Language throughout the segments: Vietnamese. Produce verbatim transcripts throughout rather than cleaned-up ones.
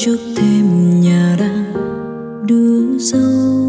trước thềm nhà đang đưa dâu.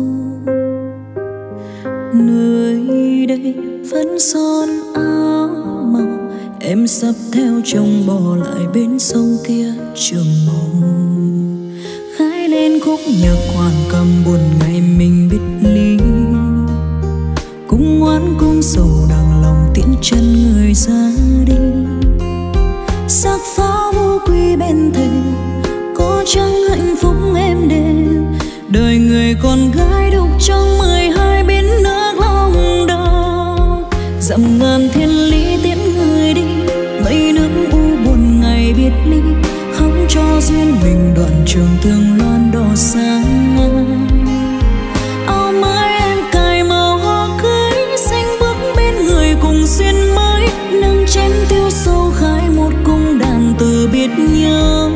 Nơi đây vẫn son áo màu, em sắp theo chồng bỏ lại bên sông kia trường mộng. Khái lên khúc nhạc hoàng cầm buồn ngày mình biệt ly, cũng ngoan cũng sầu nặng lòng tiễn chân người ra đi. Sắc pháo vô quy bên thềm, có chăng hạnh phúc êm đềm, đời người con gái đục trong mười hai bên nước lòng đau. Dặm ngàn thiên lý tiễn người đi, mây nước u buồn ngày biệt ly, khóc cho duyên mình đoạn trường thương loan đỏ sáng. Áo mới em cài màu hoa cưới, xanh bước bên người cùng duyên mới, nâng chén tiêu sâu khai một cung đàn từ biệt nhau.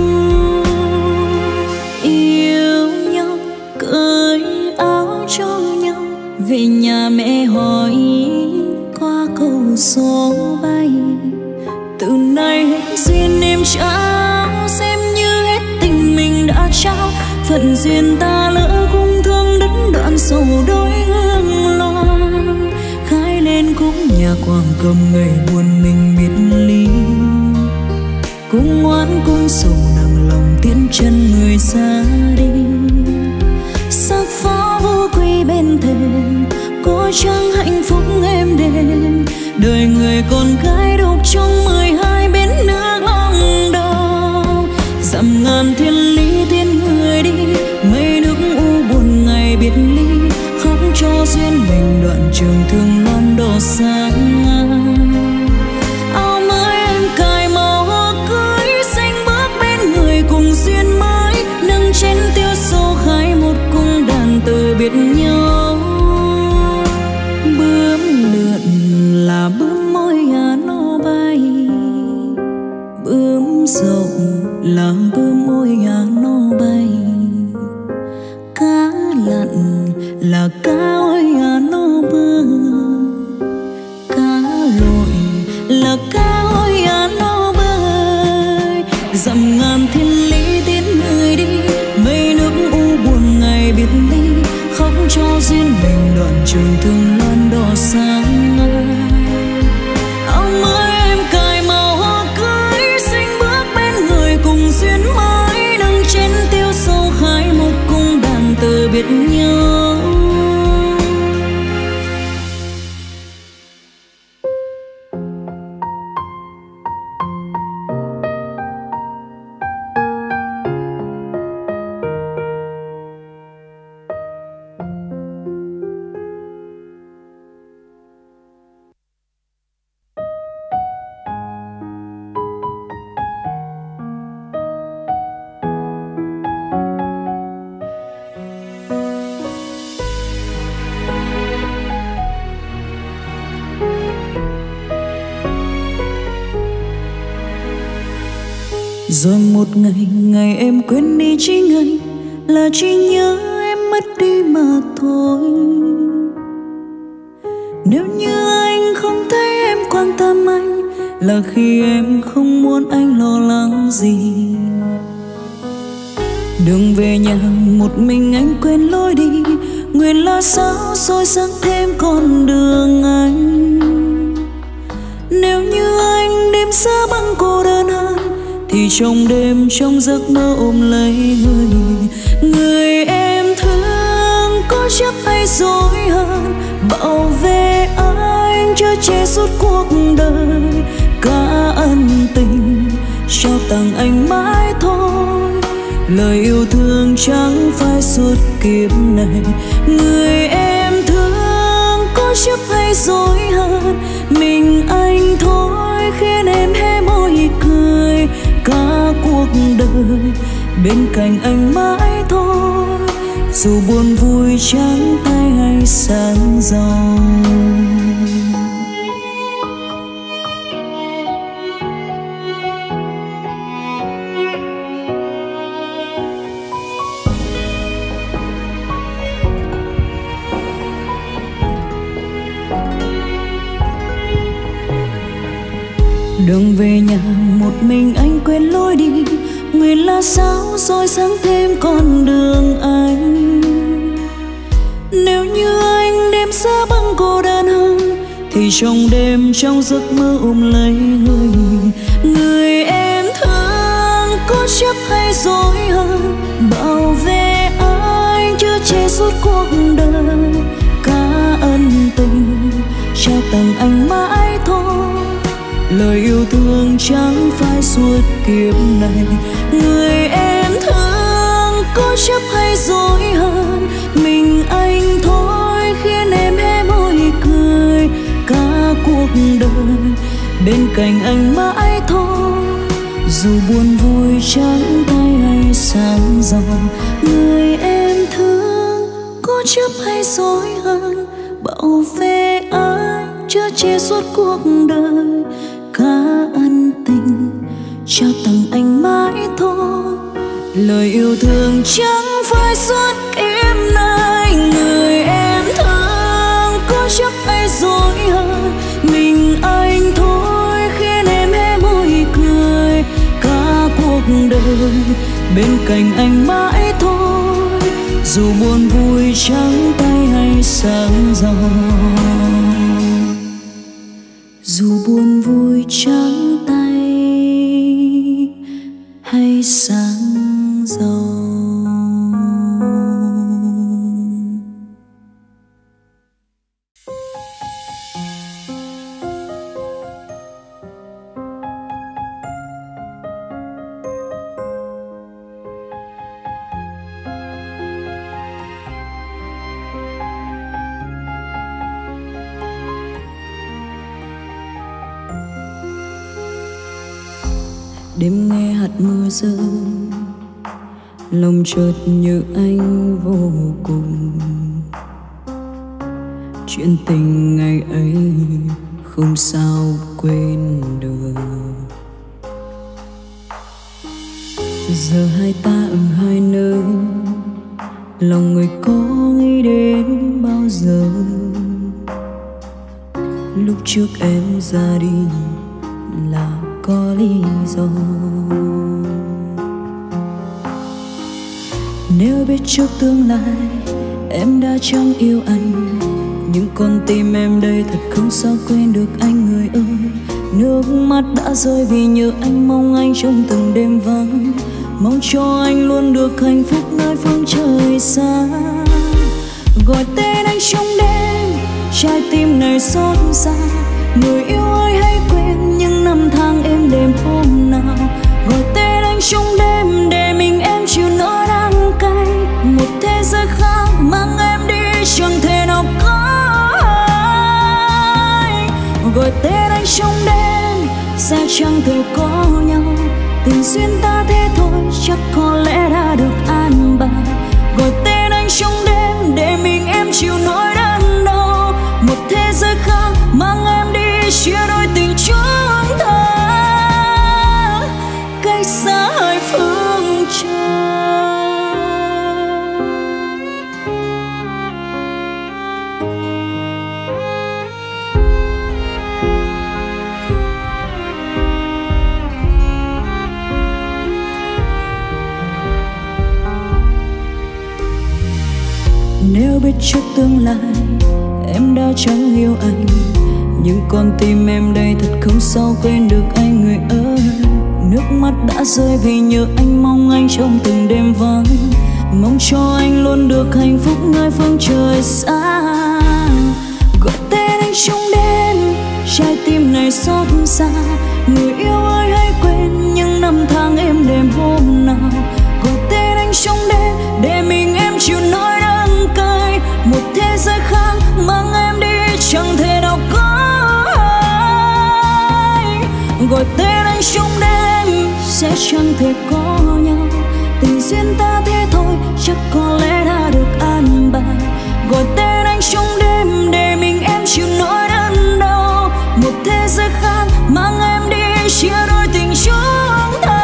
Yêu nhau cởi áo cho nhau, về nhà mẹ hỏi qua câu số bay. Từ nay hết duyên em trao, xem như hết tình mình đã trao. Phận duyên ta lỡ cũng thương đứt đoạn sầu đôi hương loan. Khai lên khúc nhạc hoàng cầm ngày buồn mình biệt ly, cũng ngoan cũng sầu nặng lòng tiễn chân người ra đi. Sắc pháo vô quy bên thềm, có chăng hạnh phúc êm đềm, đời người con gái đục trong mười hai bên nước lòng đau. Dặm ngàn thiên lý tiễn người đi, mây nước u buồn ngày biệt ly, khóc cho duyên mình đoạn trường thương loan đỏ sáng. Áo mới em cài màu hoa cưới, xanh bước bên người cùng duyên mới, nâng chén tiêu sâu khai một cung đàn từ biệt nhau. Bướm lượn là bướm môi à nó bay, bướm rộng là bướm môi à nó bay. Cá lặn là cá ơi à nó bơi, cá lội là cá ơi à nó bơi. Dặm ngàn thiên lý tiễn người đi, mây nước u buồn ngày biệt ly, khóc cho duyên mình đoạn trường thương loan đỏ sáng. Áo mới em cài màu hoa cưới, xanh bước bên người cùng duyên mới, nâng chén tiêu sâu khai một cung đàn từ biệt nhau. Rồi một ngày, ngày em quên đi chỉ ngày, là chỉ nhớ em mất đi mà thôi. Nếu như anh không thấy em quan tâm anh, là khi em không muốn anh lo lắng gì. Đường về nhà một mình anh quên lối đi, nguyện là sao soi sáng thêm con đường anh. Nếu như anh đêm xa băng cô đơn hơn, thì trong đêm trong giấc mơ ôm lấy người. Người em thương có chấp hay dối hơn, bảo vệ anh chở che suốt cuộc đời. Cả ân tình trao tặng anh mãi thôi, lời yêu thương chẳng phải suốt kiếp này. Người em thương có chấp hay dối hơn, mình anh thôi khiến em hé môi cười. Cả cuộc đời bên cạnh anh mãi thôi, dù buồn vui trắng tay hay sáng giàu. Đường về nhà một mình anh quên lối đi, nguyện là sao soi sáng thêm con đường anh. Nếu như anh đêm xa băng cô đơn hơn, thì trong đêm trong giấc mơ ôm lấy người. Người em thương có chấp hay dối hơn, bảo vệ anh chở che suốt cuộc đời. Cả ân tình trao tặng anh mãi thôi, lời yêu thương chẳng phải suốt kiếp này. Người em thương có chấp hay dối hơn, mình anh thôi khiến em hé môi cười. Cả cuộc đời bên cạnh anh mãi thôi, dù buồn vui trắng tay hay sáng giàu. Người em thương có chấp hay dối hơn, bảo vệ anh chở che suốt cuộc đời. Cả ân tình trao tặng anh mãi thôi, lời yêu thương chẳng phải suốt kiếp này. Người em thương có chấp hay dối hơn, mình anh thôi khiến em hé môi cười. Cả cuộc đời bên cạnh anh mãi thôi, dù buồn vui trắng tay hay sáng giàu. Dù buồn vui trắng tay hay sáng giàu. Đêm nghe hạt mưa rơi, lòng chợt nhớ anh vô cùng. Chuyện tình ngày ấy không sao quên được. Giờ hai ta ở hai nơi, lòng người có nghĩ đến bao giờ. Lúc trước em ra đi là có lý do. Nếu biết trước tương lai em đã chẳng yêu anh, nhưng con tim em đây thật không sao quên được anh người ơi. Nước mắt đã rơi vì nhớ anh, mong anh trong từng đêm vắng, mong cho anh luôn được hạnh phúc nơi phương trời xa. Gọi tên anh trong đêm, trái tim này xót xa. Người yêu ơi hãy quên những năm tháng êm đềm hôm nào. Gọi tên anh trong đêm để mình em chịu nỗi đắng cay. Một thế giới khác mang em đi chẳng thể nào có ai. Gọi tên anh trong đêm sẽ chẳng thể có nhau. Tình duyên ta thế thôi chắc có lẽ đã được an bài. Gọi tên anh trong đêm để mình em chịu nỗi đớn đau. Một thế giới khác mang em đi chia đôi tình chúng ta, cách xa hai phương trời. Nếu biết trước tương lai em đã chẳng yêu anh, nhưng con tim em đây thật không sao quên được anh người ơi. Nước mắt đã rơi vì nhớ anh, mong anh trong từng đêm vắng, mong cho anh luôn được hạnh phúc nơi phương trời xa. Gọi tên anh trong đêm, trái tim này xót xa. Người yêu ơi hãy quên những năm tháng êm đềm hôm nào. Gọi tên anh trong đêm để mình em chịu nỗi đắng cay. Một thế giới khác mang em đi chẳng thể nào có ai. Gọi tên anh trong đêm sẽ chẳng thể có nhau. Tình duyên ta thế thôi chắc có lẽ đã được an bài. Gọi tên anh trong đêm để mình em chịu nỗi đớn đau. Một thế giới khác mang em đi chia đôi tình chúng ta.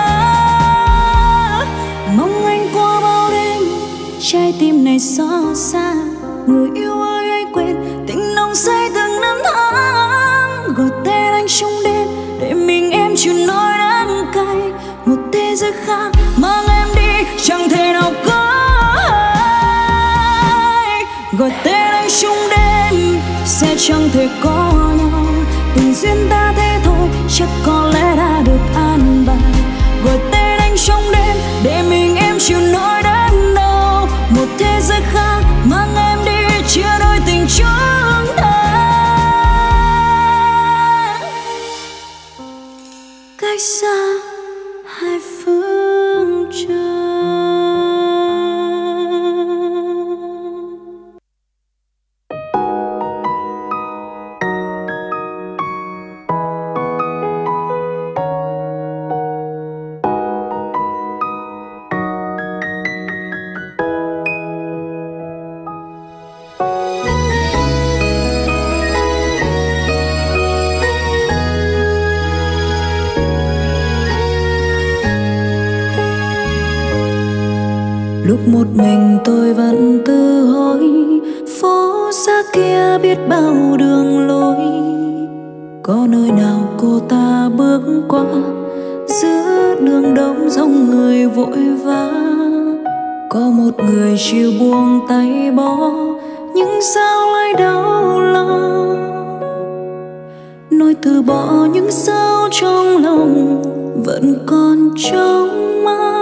Mong anh qua bao đêm trái tim này xót xa. Người yêu ơi hãy quên tình nồng say từng năm tháng. Gọi tên anh trong đêm để mình em chịu nỗi đắng cay. Một thế giới khác chẳng thể có nhau. Tình duyên ta thế thôi, chắc có lẽ đã được an bài. Gọi tên anh trong đêm để mình em chịu nỗi đớn đau. Một thế giới khác mang em đi chia đôi tình chúng ta. Cách xa hai phương trời. Lúc một mình tôi vẫn tự hỏi, phố xa kia biết bao đường lối, có nơi nào cô ta bước qua giữa đường đông dòng người vội vã. Có một người chịu buông tay bỏ, nhưng sao lại đau lòng. Nói từ bỏ nhưng sao trong lòng vẫn còn trống mong.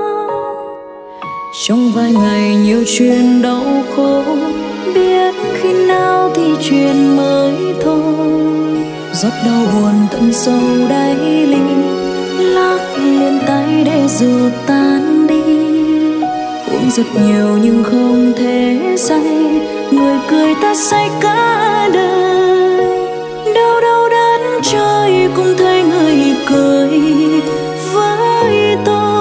Trong vài ngày nhiều chuyện đau khổ, biết khi nào thì chuyện mới thôi. Giọt đau buồn tận sâu đáy ly, lắc liền tay để dù tan đi. Uống rất nhiều nhưng không thể say, người cười ta say cả đời. Đau đau đớn trời cũng thấy người cười với tôi.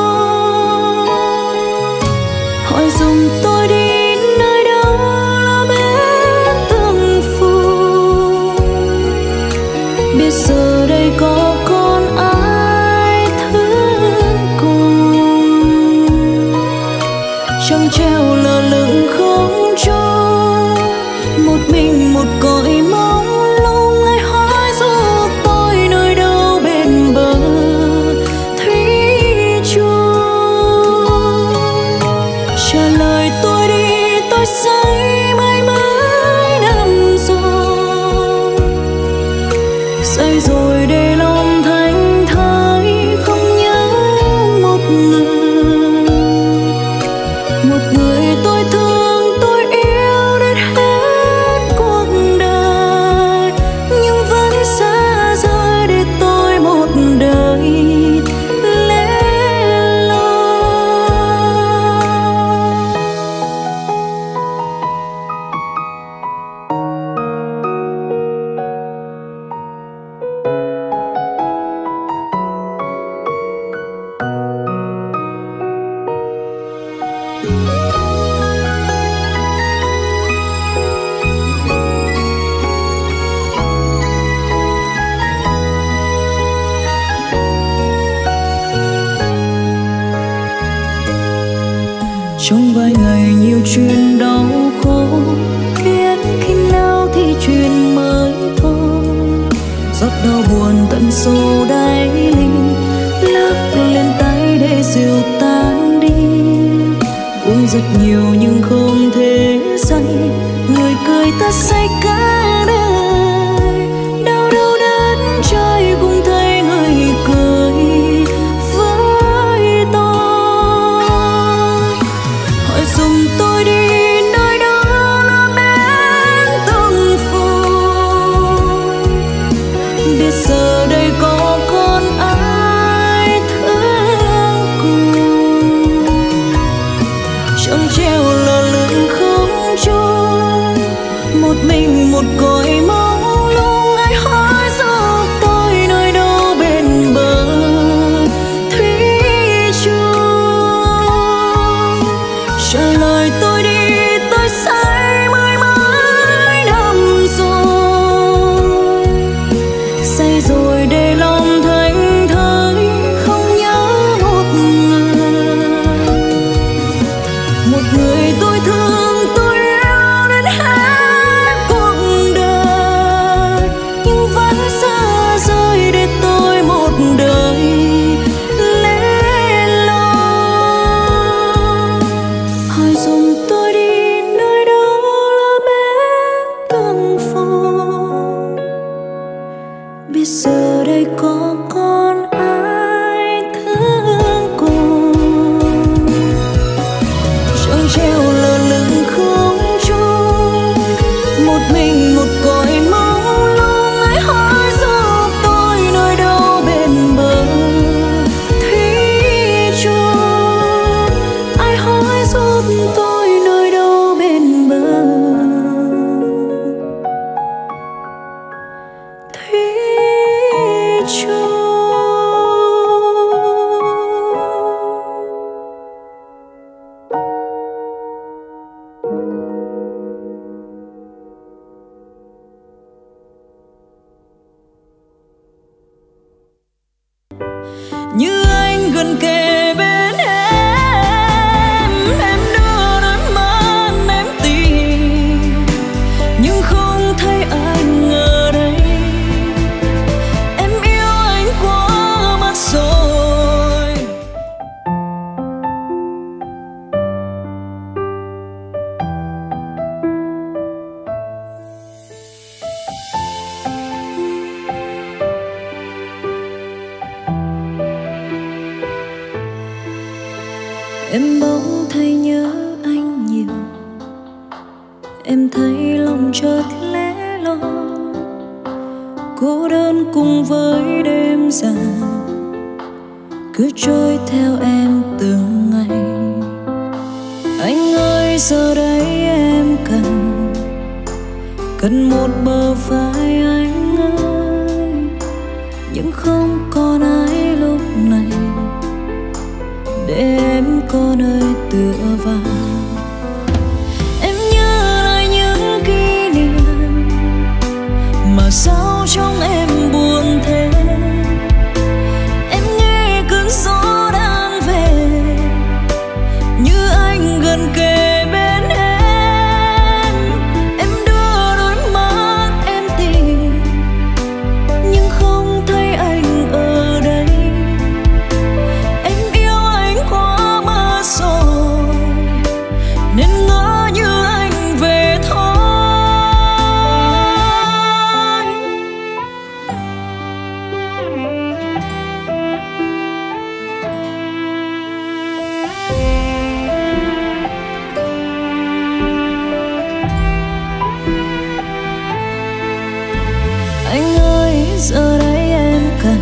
Hỏi dùng tôi đi nơi đâu là bên từng phù. Biết giờ đây có còn ai thương cùng. Trăng treo lơ lửng không trôi, một mình một cõi mong lung. Ai hỏi giúp tôi nơi đâu bên bờ thủy chung. Trả lời tôi đi, tôi say mãi mãi năm rồi. Say rồi để lòng thanh thơi, không nhớ một người. Một người tôi thương, tôi yêu đến hết cuộc đời, nhưng vẫn xa rời để tôi một đời lẻ loi. Trong vài ngày nhiều chuyện đau khổ, biết khi nào thì chuyện mới thôi. Giọt đau buồn tận sâu đáy ly, lắc lên tay để dịu tan đi. Uống rất nhiều nhưng không thể say, người cười ta say cả đời. Đau đau đớn trời cũng thấy người cười với tôi. Hỏi dùng tôi đi nơi đó là bên từng phù. Biết giờ đây có còn ai thương cùng. Trăng treo lơ lửng không trôi, một mình một cõi mong lung. Ai hỏi giúp tôi nơi đâu bên bờ thủy chung. Trả lời tôi đi, tôi say mãi mãi năm rồi. Say rồi để lòng thanh thơi, không nhớ một người. Một người tôi thương, tôi yêu đến hết cuộc đời, nhưng vẫn xa rời để tôi một đời lẻ loi. Hỏi dùng tôi đi nơi đâu là bên từng phù. chợt lẻ loi, cô đơn cùng với đêm dài cứ trôi theo em từng ngày. Anh ơi giờ đây em cần cần một bờ vai anh ơi, nhưng không còn ai lúc này để em có nơi tựa vào. Em nhớ lại những kỷ niệm mà sao trong em buồn thế. Em nghe cơn gió đang về như anh gần kề bên em. Em đưa đôi mắt em tìm nhưng không thấy anh ở đây. Em yêu anh quá mất rồi nên ngỡ như anh về thôi. Anh ơi giờ đây em cần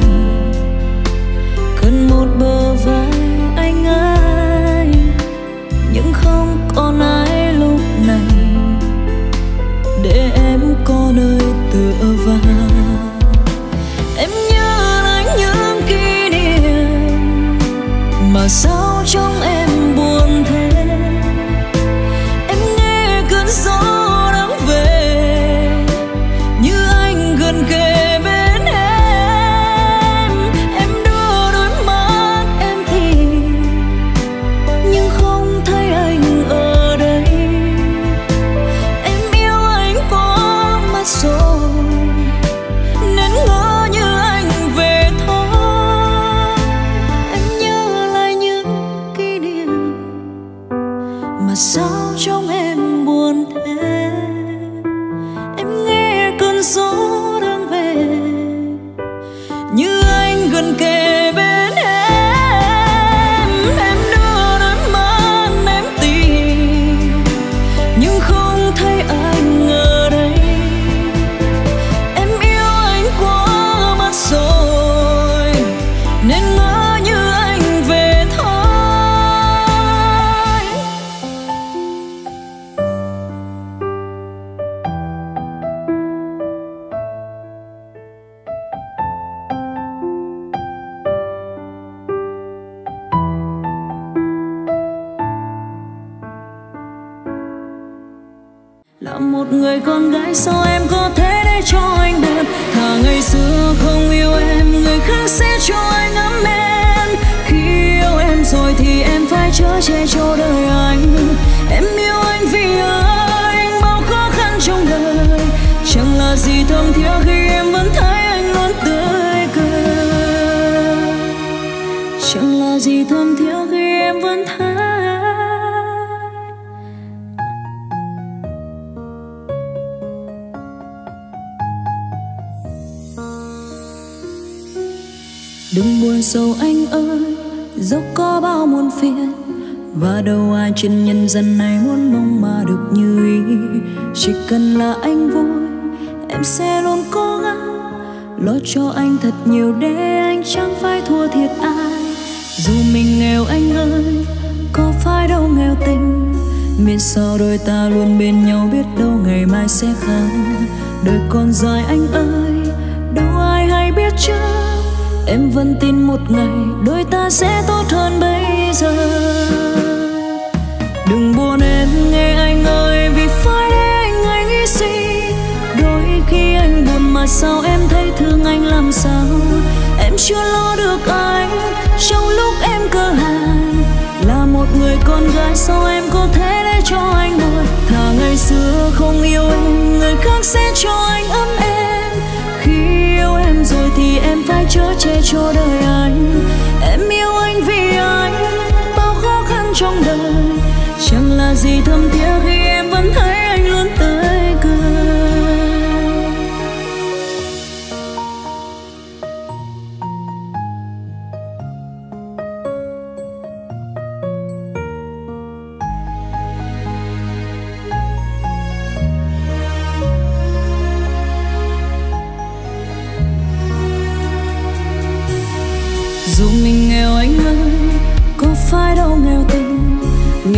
cần một bờ vai anh ơi, nhưng không còn ai lúc này để em có nơi tựa vào. Em nhớ lại những kỷ niệm mà sao trong em buồn thế. Em nghe cơn gió đang về như anh gần kề bên em. Em đưa đôi mắt em tìm nhưng không thấy anh ở đây. Em yêu anh quá mất rồi nên ngỡ như anh về thôi. Em nhớ lại những kỷ niệm mà sao trong em buồn thế. Em nghe cơn gió đang về như anh gần kề bên em. Em đưa đôi mắt em tìm nhưng không thấy anh ở đây. Em yêu anh quá mất rồi nên ngỡ như anh về thôi. Là một người con gái sao em có thể để cho anh buồn. Thà ngày xưa không yêu em, người khác sẽ cho anh ấm em. Khi yêu em rồi thì em phải chở che cho đời anh. Em yêu anh vì anh bao khó khăn trong đời. Chẳng là gì thơm thiết khi em vẫn thấy anh luôn tươi cười. Chẳng là gì thơm thiết khi em vẫn thấy. Đừng buồn sầu anh ơi, dẫu có bao muôn phiền và đâu ai trên nhân dân này muốn mong mà được như ý. Chỉ cần là anh vui, em sẽ luôn cố gắng lo cho anh thật nhiều để anh chẳng phải thua thiệt ai. Dù mình nghèo anh ơi, có phải đâu nghèo tình, miễn sao đôi ta luôn bên nhau, biết đâu ngày mai sẽ khác. Đời còn dài anh ơi, đâu ai hay biết trước. Em vẫn tin một ngày đôi ta sẽ tốt hơn bây giờ. Đừng buồn em nghe anh ơi, vì phải để anh anh nghĩ suy. Đôi khi anh buồn mà sao em thấy thương anh làm sao. Em chưa lo được anh trong lúc em cơ hàn. Là một người con gái sao em có thể để cho anh buồn. Thà ngày xưa không yêu em, người khác sẽ cho anh ấm em. Khi yêu em rồi thì em phải chở che cho đời anh. Em yêu anh vì anh bao khó khăn trong đời. Chẳng là gì thâm thiết khi em vẫn thấy anh luôn tươi cười.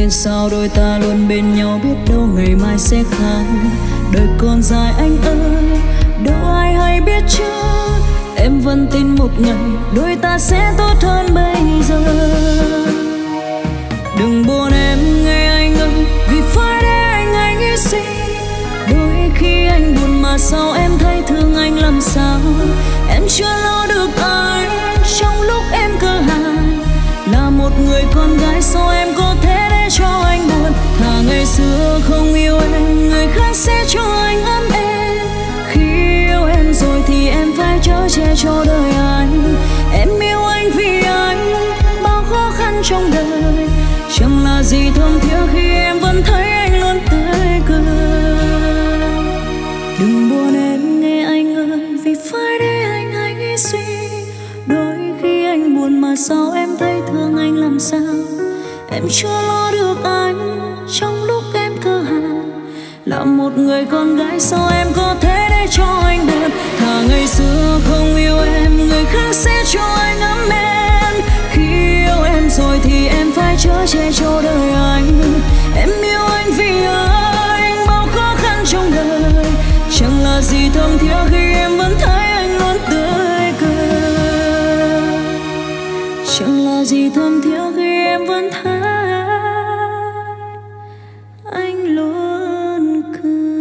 Miễn sao đôi ta luôn bên nhau, biết đâu ngày mai sẽ khác. Đời còn dài anh ơi, đâu ai hay biết chứ. Em vẫn tin một ngày đôi ta sẽ tốt hơn bây giờ. Đừng buồn em nghe anh ơi, vì phải để anh anh nghĩ suy. Đôi khi anh buồn mà sao em thấy thương anh làm sao. Em chưa lo được anh trong lúc em cơ hàn. Là một người con gái sao em có thể để cho anh buồn. Thà ngày xưa không yêu em, người khác sẽ cho anh ấm êm. Khi yêu em rồi thì em phải chở che cho đời anh. Em yêu anh vì anh bao khó khăn trong đời. Chẳng là gì thương tiếc khi em vẫn thấy anh luôn tươi cười. Đừng buồn em nghe anh ơi, vì phải để anh anh nghĩ suy. Đôi khi anh buồn mà sao em thấy thương anh làm sao. Em chưa lo được anh trong lúc em cơ hàn. Là một người con gái sao em có thể để cho anh buồn. Thà ngày xưa không yêu em, người khác sẽ cho anh ấm em. Khi yêu em rồi thì em phải chở che cho đời anh. Em yêu anh vì anh bao khó khăn trong đời. Chẳng là gì thơm thiết khi em vẫn thấy anh luôn tươi cười. Chẳng là gì thơm thiết khi em vẫn thấy anh luôn cười.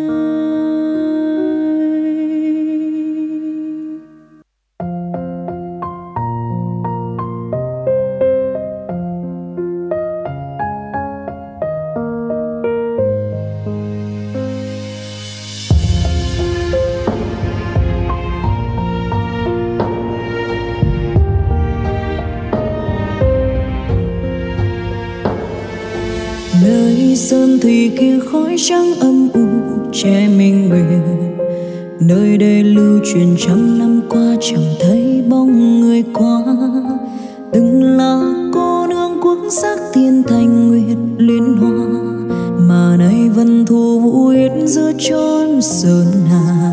Nơi sơn thủy kia khói trắng âm u che mình bền. Nơi đây lưu truyền trăm năm qua chẳng thấy bóng người qua. Từng là cô nương quốc sắc tiên thành nguyệt liên hoa, mà nay vẫn thu vũ yết giữa chốn sơn hà.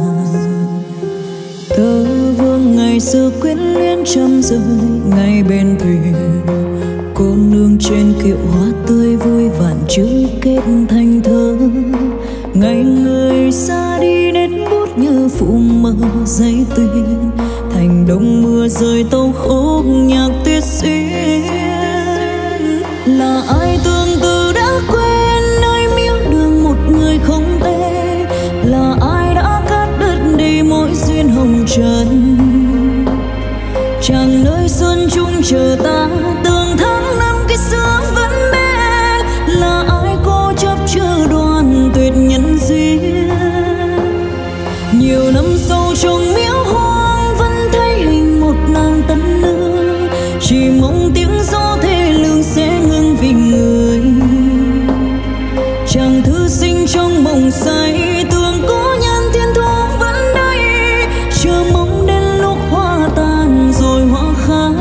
Tơ vương ngày xưa quyến luyến trăm rơi ngay bên thuyền. Cô nương trên kiệu hoa tươi vui vạn chữ kết thành thơ. Ngày người xa đi nét bút như phụ mờ giấy tuyên. Thành đông mưa rơi tâu khúc nhạc tuyết xuyên. Là ai tương tư đã quên nơi miếu đường một người không tên. Là ai đã cắt đứt đi mỗi duyên hồng trần. Chẳng nơi xuân chung chờ ta tương tháng năm cái xưa vẫn bên. Là ai cố chấp chưa đoan tuyệt nhân duyên. Nhiều năm sâu trong miếu hoang vẫn thấy hình một nàng tân nương. Chỉ mong tiếng gió thê lương sẽ ngừng vì người. Chàng thư sinh trong mộng say tưởng cố nhân thiên thu vẫn đây. Chờ mong đến lúc hoa tàn rồi hoa khai.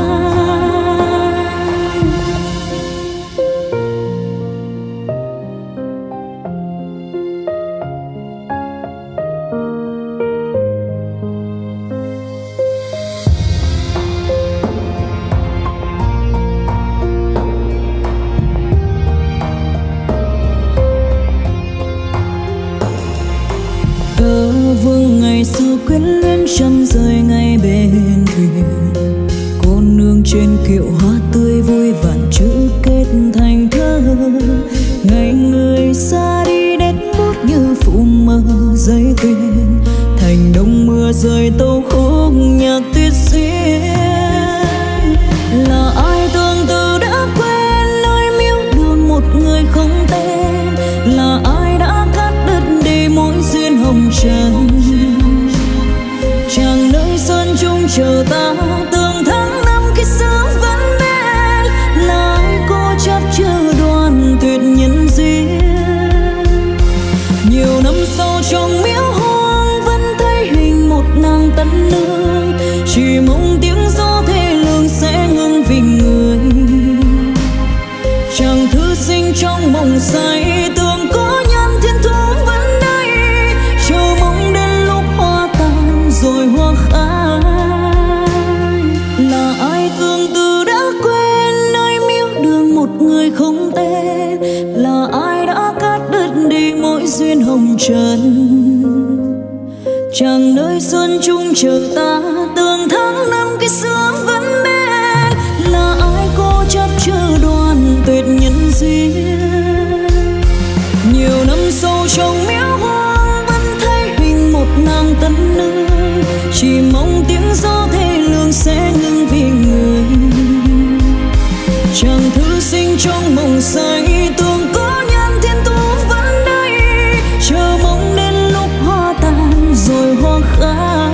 Tơ vương ngày xưa quyến luyến trăm rơi ngay bên thuyền. Cô nương trên kiệu hoa tươi vui vạn chữ kết thành thơ. Ngày người xa đi nét bút như phụ mờ giấy tuyên. Thành đông mưa rơi tâu khúc nhạc tuyết xuyên. Là ai tương tư đã quên nơi miếu đường một người không tên. Là ai đã cắt đứt đi mỗi duyên hồng trần. Chẳng nơi sơn chung chờ ta tương tháng năm cái xưa vẫn bên. Là ai cố chấp chưa đoan tuyệt nhân duyên. Nhiều năm sau trong miếu hoang vẫn thấy hình một nàng tân nương. Chỉ mong tiếng gió thê lương sẽ ngừng vì người. Chàng thư sinh trong mộng say tưởng có nhân thiên thu vẫn đây. Chờ mong đến lúc hoa tàn rồi hoa khai. Là ai tương tư đã quên nơi miếu đường một người không tên. hồng trần. Chẳng nơi xuân chung chờ ta, tường tháng năm cái xưa vẫn bên. Là ai cố chấp chờ đoàn tuyệt nhân duyên. Nhiều năm sâu trong miếu hoang vẫn thấy hình một nàng tân nữ. Chỉ mong tiếng gió thê lương sẽ ngừng vì người. Chàng thư sinh trong mộng say, tưởng có nhân thiên tu vẫn đây. Chờ mong đến lúc hoa tàn rồi hoa khai.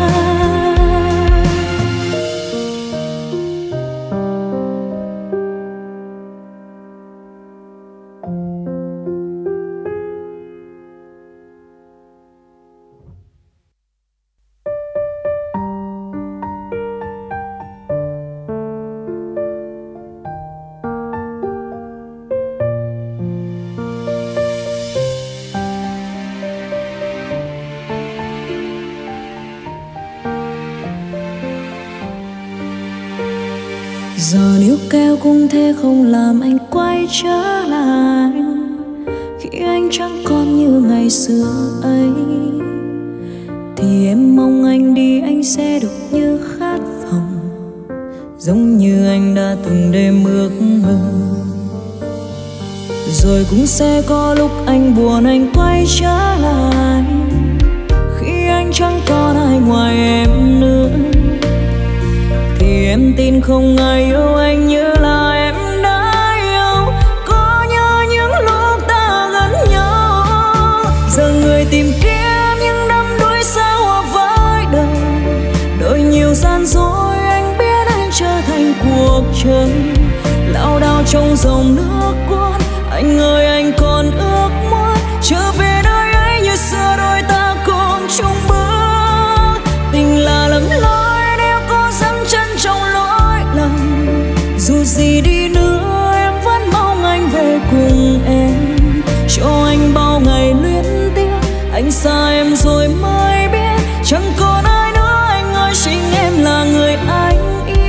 Giờ níu keo cũng thế không làm anh quay trở lại. Khi anh chẳng còn như ngày xưa ấy, thì em mong anh đi anh sẽ được như khát vọng, giống như anh đã từng đêm ước mơ. Rồi cũng sẽ có lúc anh buồn anh quay trở lại, khi anh chẳng còn ai ngoài em nữa. Thì em tin không ai yêu anh như là em đã yêu. Có nhớ những lúc ta gần nhau. Giờ người tìm kiếm những đắm đuối xa hoa với đời. Đôi nhiều gian dối anh biết anh trở thành cuộc chơi. Lao đao trong dòng nước cuốn. Anh ơi anh còn ước muốn trở về nơi ấy như xưa đôi ta cùng chung bước. Tình là lầm lỗi trong lỗi lầm. Dù gì đi nữa em vẫn mong anh về cùng em. Cho anh bao ngày luyến tiếc. Anh xa em rồi mới biết chẳng còn ai nữa anh ơi, chính em là người anh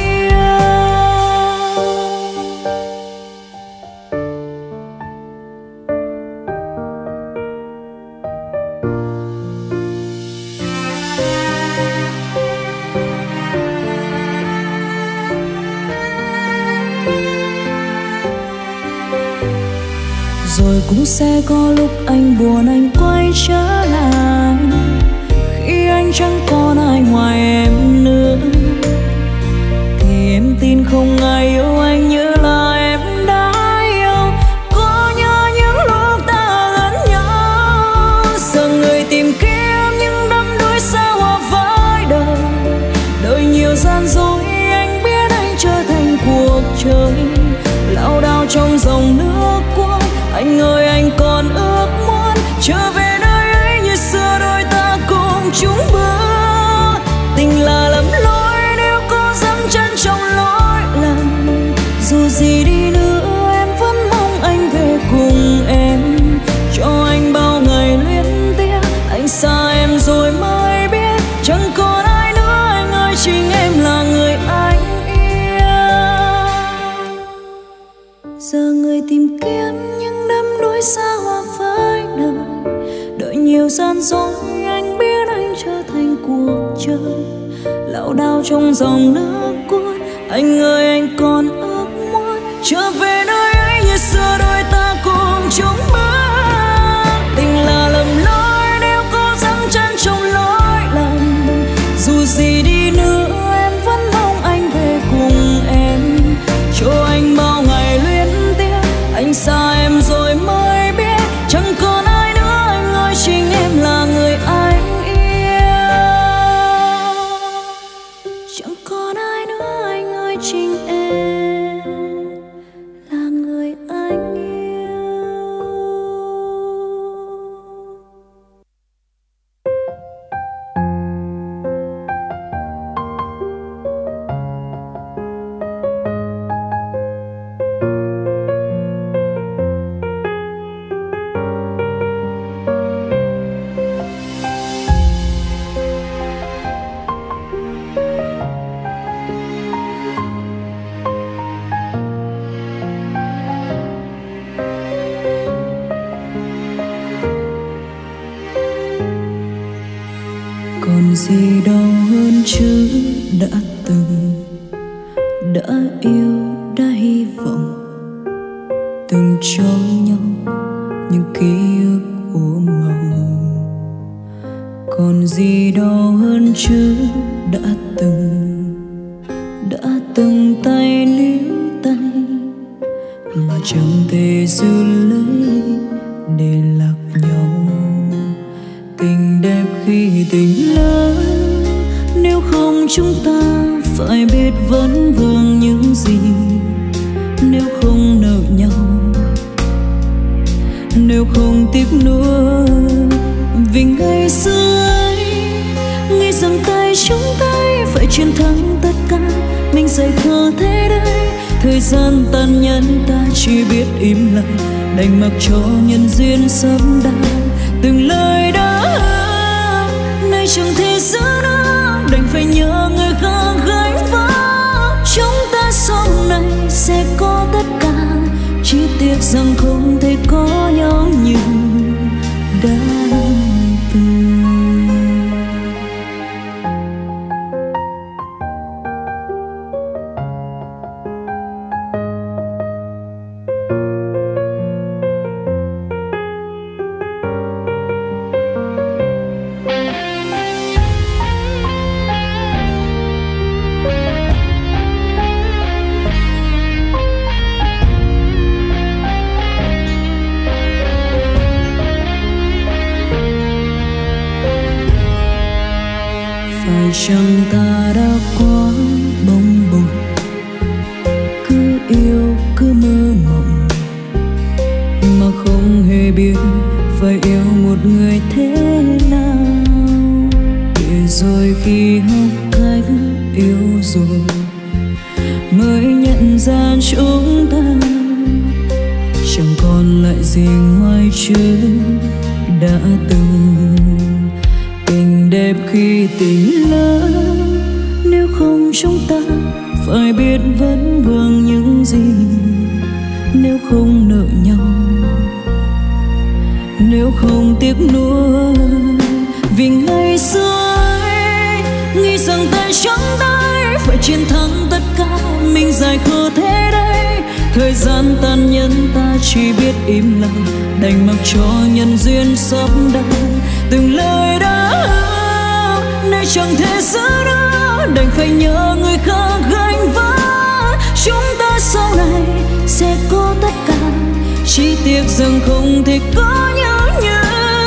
cũng sẽ có lúc anh buồn anh quay trở lại, khi anh chẳng còn ai ngoài em nữa. Thì em tin không ai yêu anh như là em đã yêu. Có nhớ những lúc ta gần nhau. Giờ người tìm kiếm những đắm đuối xa hoa với đời. Đời nhiều gian dối anh biết anh trở thành cuộc chơi. Lao đao trong dòng nước cuốn. Anh ơi anh còn ước muốn trở về nơi ấy như xưa đôi ta cùng chung bước. Tình là lầm lỗi nếu có dẫm chân trong lỗi lầm. Dù gì đi nữa em vẫn mong anh về cùng em. Cho anh bao ngày luyến tiếc. Anh xa em rồi mới biết chẳng còn ai nữa anh ơi, chính em là người anh yêu. Giờ người tìm kiếm những đắm đuối xa hoa với đời. Đợi nhiều gian dối anh biết anh trở thành cuộc chơi. Lão đao trong dòng nước cuốn. Anh ơi anh còn ước muốn trở về nơi ấy như xưa đôi ta cùng chung bước. Tình là lầm lỗi nếu có dẫm chân trong lỗi lầm. Dù gì đi nữa em vẫn mong anh về cùng em. Cho anh bao ngày luyến tiếc. Anh xa em rồi mới biết chẳng còn ai nữa anh ơi, chính em là người anh yêu. Chẳng còn ai nữa anh ơi, chính em gì đau hơn chứ đã từng, đã yêu, đã hy vọng, từng cho nhau những ký ức của màu. Còn gì đau hơn chứ đã từng, đã từng tay níu tay mà chẳng thể giữ lấy để lạc nhau. Tình đẹp khi tình lỡ, nếu không chúng ta phải biết vấn vương những gì. Nếu không nợ nhau, nếu không tiếc nuối, vì ngày xưa ấy nghĩ rằng tay chúng tay phải chiến thắng tất cả. Mình dại khờ thế đấy, thời gian tàn nhẫn ta chỉ biết im lặng, đành mặc cho nhân duyên sớm đàn. Từng lời đã hứa nay chẳng thể giữ nữa, đành phải nhờ người khác gánh vác. Chúng ta sau này sẽ có tất cả, chỉ tiếc rằng không thể có nhau như đã từng. Chẳng ta đã quá bồng bột, cứ yêu cứ mơ mộng mà không hề biết phải yêu một người thế nào. Để rồi khi học cách yêu rồi mới nhận ra chúng ta chẳng còn lại gì ngoài chữ đã từng. Tình đẹp khi tình lỡ, nếu không chúng ta phải biết vấn vương những gì. Nếu không nợ nhau, nếu không tiếc nuối, vì ngày xưa ấy nghĩ rằng tay trắng tay phải chiến thắng tất cả. Mình dài khờ thế đấy, thời gian tàn nhẫn ta chỉ biết im lặng, đành mặc cho nhân duyên sắp đặt. Từng lời đã hứa nay chẳng thể giữ nữa, đành phải nhờ người khác gánh vác. Chúng ta sau này sẽ có tất cả, chỉ tiếc rằng không thể có nhau như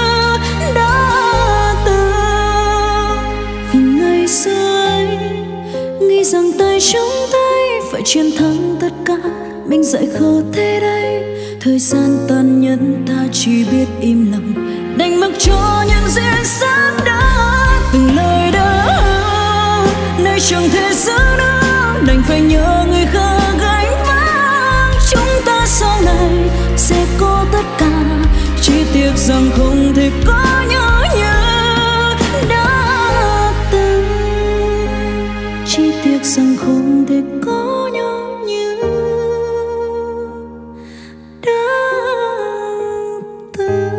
đã từng. Vì ngày xưa ấy nghĩ rằng tay chúng tay phải chiến thắng tất cả. Mình dại khờ thế đấy, thời gian tàn nhẫn ta chỉ biết im lặng, đành mặc cho nhân duyên sắp đặt. Từng lời đã hứa nay chẳng thể giữ nữa, đành phải nhờ người khác gánh vác. Chúng ta sau này sẽ có tất cả, chỉ tiếc rằng không thể có nhau như đã từng. Chỉ tiếc rằng không thể có nhau như đã từng.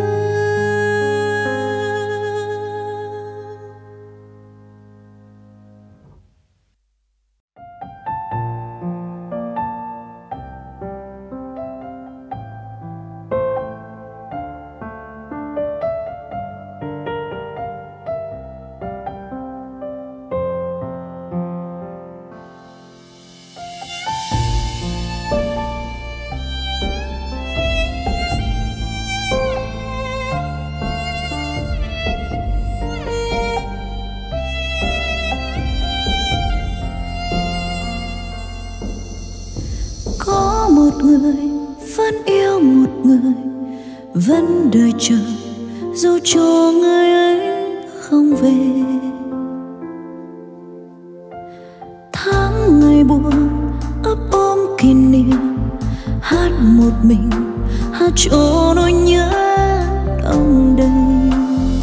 Người vẫn yêu một người, vẫn đợi chờ dù cho người ấy không về. Tháng ngày buồn ấp ôm kỷ niệm, hát một mình hát cho nỗi nhớ đông đầy.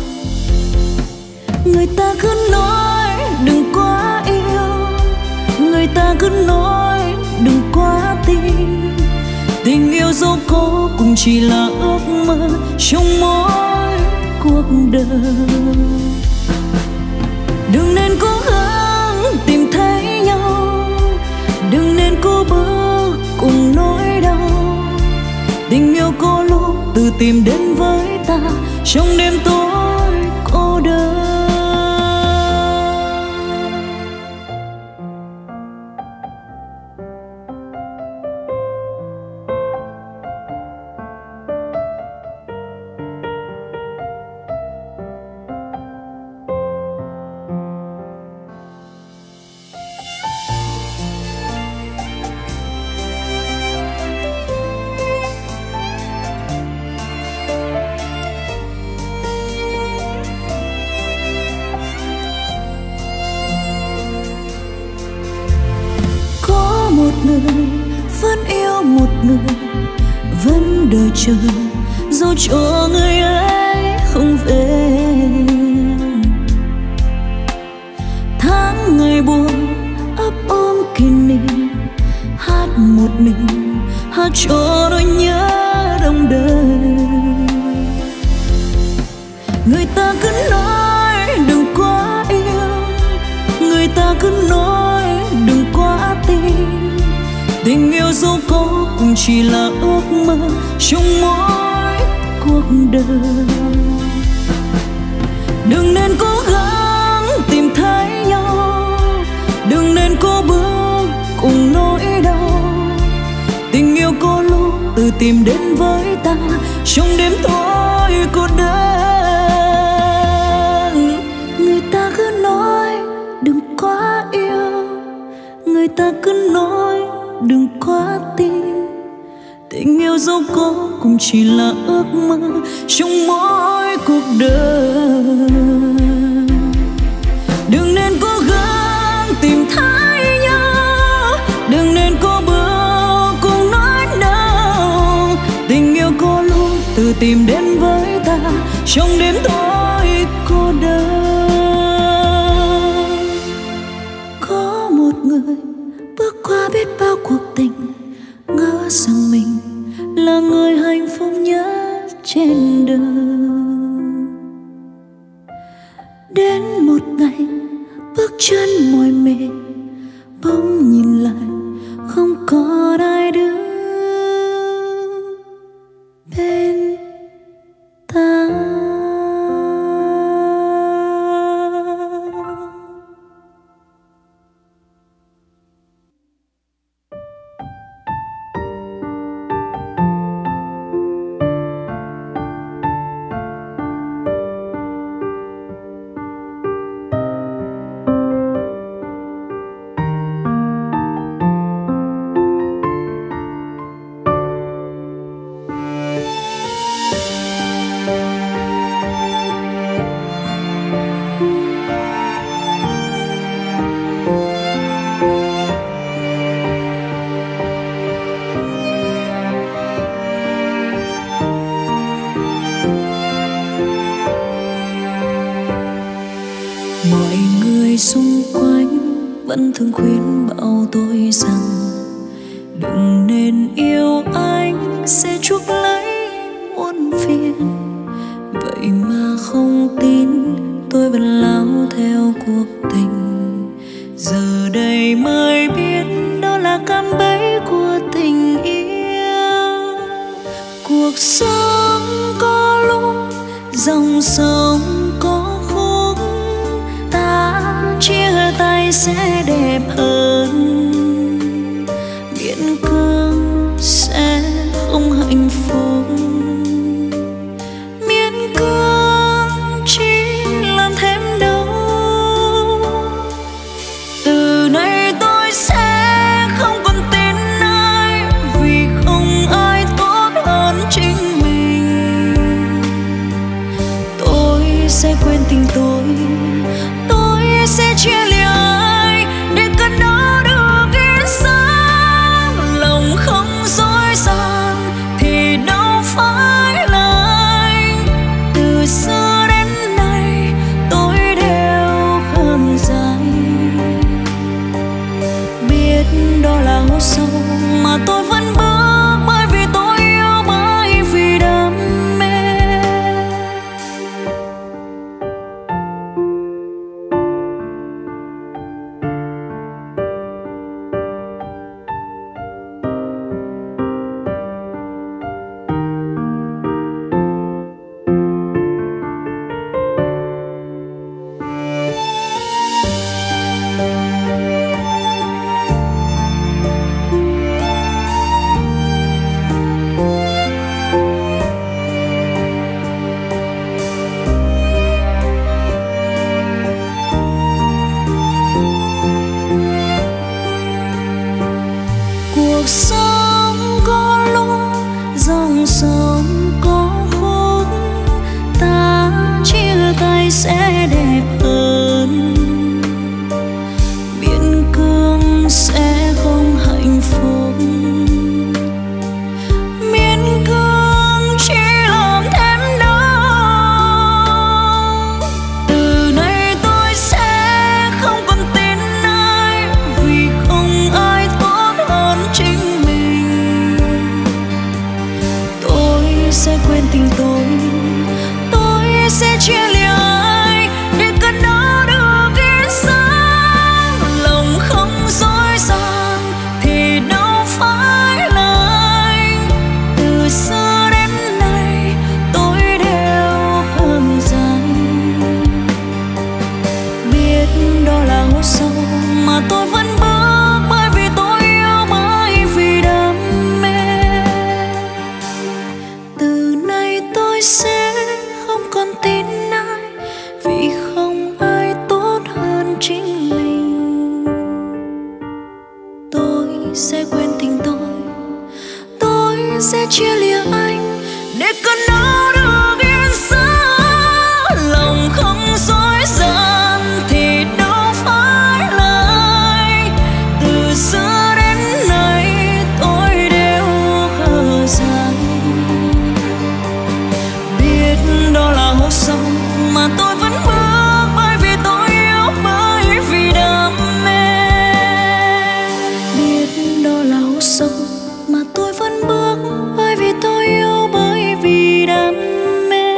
Người ta cứ nói đừng quá yêu, người ta cứ nói đừng quá tin. Tình yêu dẫu có cũng chỉ là ước mơ trong mỗi cuộc đời. Đừng nên cố gắng tìm thấy nhau, đừng nên cố bước cùng nỗi đau. Tình yêu có lúc tự tìm đến với ta trong đêm tối cô đơn. Một người vẫn yêu một người, vẫn đợi chờ dẫu cho người ấy không về. Tháng ngày buồn ấp ôm kỷ niệm, hát một mình hát cho nỗi nhớ đông đời. Người ta cứ nói đừng quá yêu, người ta cứ nói đừng quá tin. Tình yêu dẫu có cũng chỉ là ước mơ trong mỗi cuộc đời. Đừng nên cố gắng tìm thấy nhau, đừng nên cố bước cùng nỗi đau. Tình yêu có lúc tự tìm đến với ta trong đêm tối cô đơn. Người ta cứ nói đừng quá yêu, người ta cứ nói đừng quá tin. Tình yêu dẫu có cũng chỉ là ước mơ trong mỗi cuộc đời. Đừng nên cố gắng tìm thấy nhau, đừng nên cố bước cùng nỗi đau. Tình yêu có lúc tự tìm đến với ta trong đêm tối cô đơn. Có một người bước qua biết bao cuộc tình, ngỡ rằng mình là người hạnh phúc nhất trên đời. Đến một ngày bước chân mỏi mệt, bỗng nhìn lại không còn ai đứng bên ta. Xung quanh vẫn thường khuyên bảo tôi rằng đừng nên yêu anh sẽ chuốc lấy muôn phiền. Vậy mà không tin tôi vẫn lao theo cuộc tình. Giờ đây mới biết đó là cạm bẫy của tình yêu. Cuộc sống có lúc dòng sông có khúc, ta chia tay sẽ đẹp hơn. Miễn cưỡng sẽ không hạnh phúc, miễn cưỡng chỉ làm thêm đau. Từ nay tôi sẽ không còn tin ai, vì không ai tốt hơn chính mình. Tôi sẽ quên tình tôi, tôi sẽ chia lìa ai để cơn đau được yên sáng. Lòng không dối gian thì đâu phải là anh. Từ xưa đến nay tôi đều kham dài, biết đó là hố sâu mà tôi vẫn bước, bởi vì tôi yêu, bởi vì đam mê. sẽ đẹp hơn. Biên cương sẽ không hạnh phúc, miễn cương chỉ làm thêm đau. Từ nay tôi sẽ không còn tin ai, vì không ai tốt hơn chính mình. Tôi sẽ quên tình tôi, tôi sẽ chia lìa ai để cơn đau được yên sáng. Lòng không dối gian thì đâu phải là anh. Từ xưa đến nay tôi đều khâm danh, biết đó là hố sâu mà tôi vẫn bước, bởi vì tôi yêu, bởi vì đam mê. Từ nay tôi sẽ không còn tin ai, vì không ai tốt hơn chính mình. Tôi sẽ quên tình tôi, tôi sẽ chia lìa anh để cơn đau được yên sáng. Lòng không dối gian thì đâu phải là ai. Từ xưa đến nay tôi đều khờ dại, biết đó là hố sâu mà tôi vẫn bước, bởi vì tôi yêu, bởi vì đam mê. Biết đó là hố sâu mà tôi vẫn bước, bởi vì tôi yêu, bởi vì đam mê.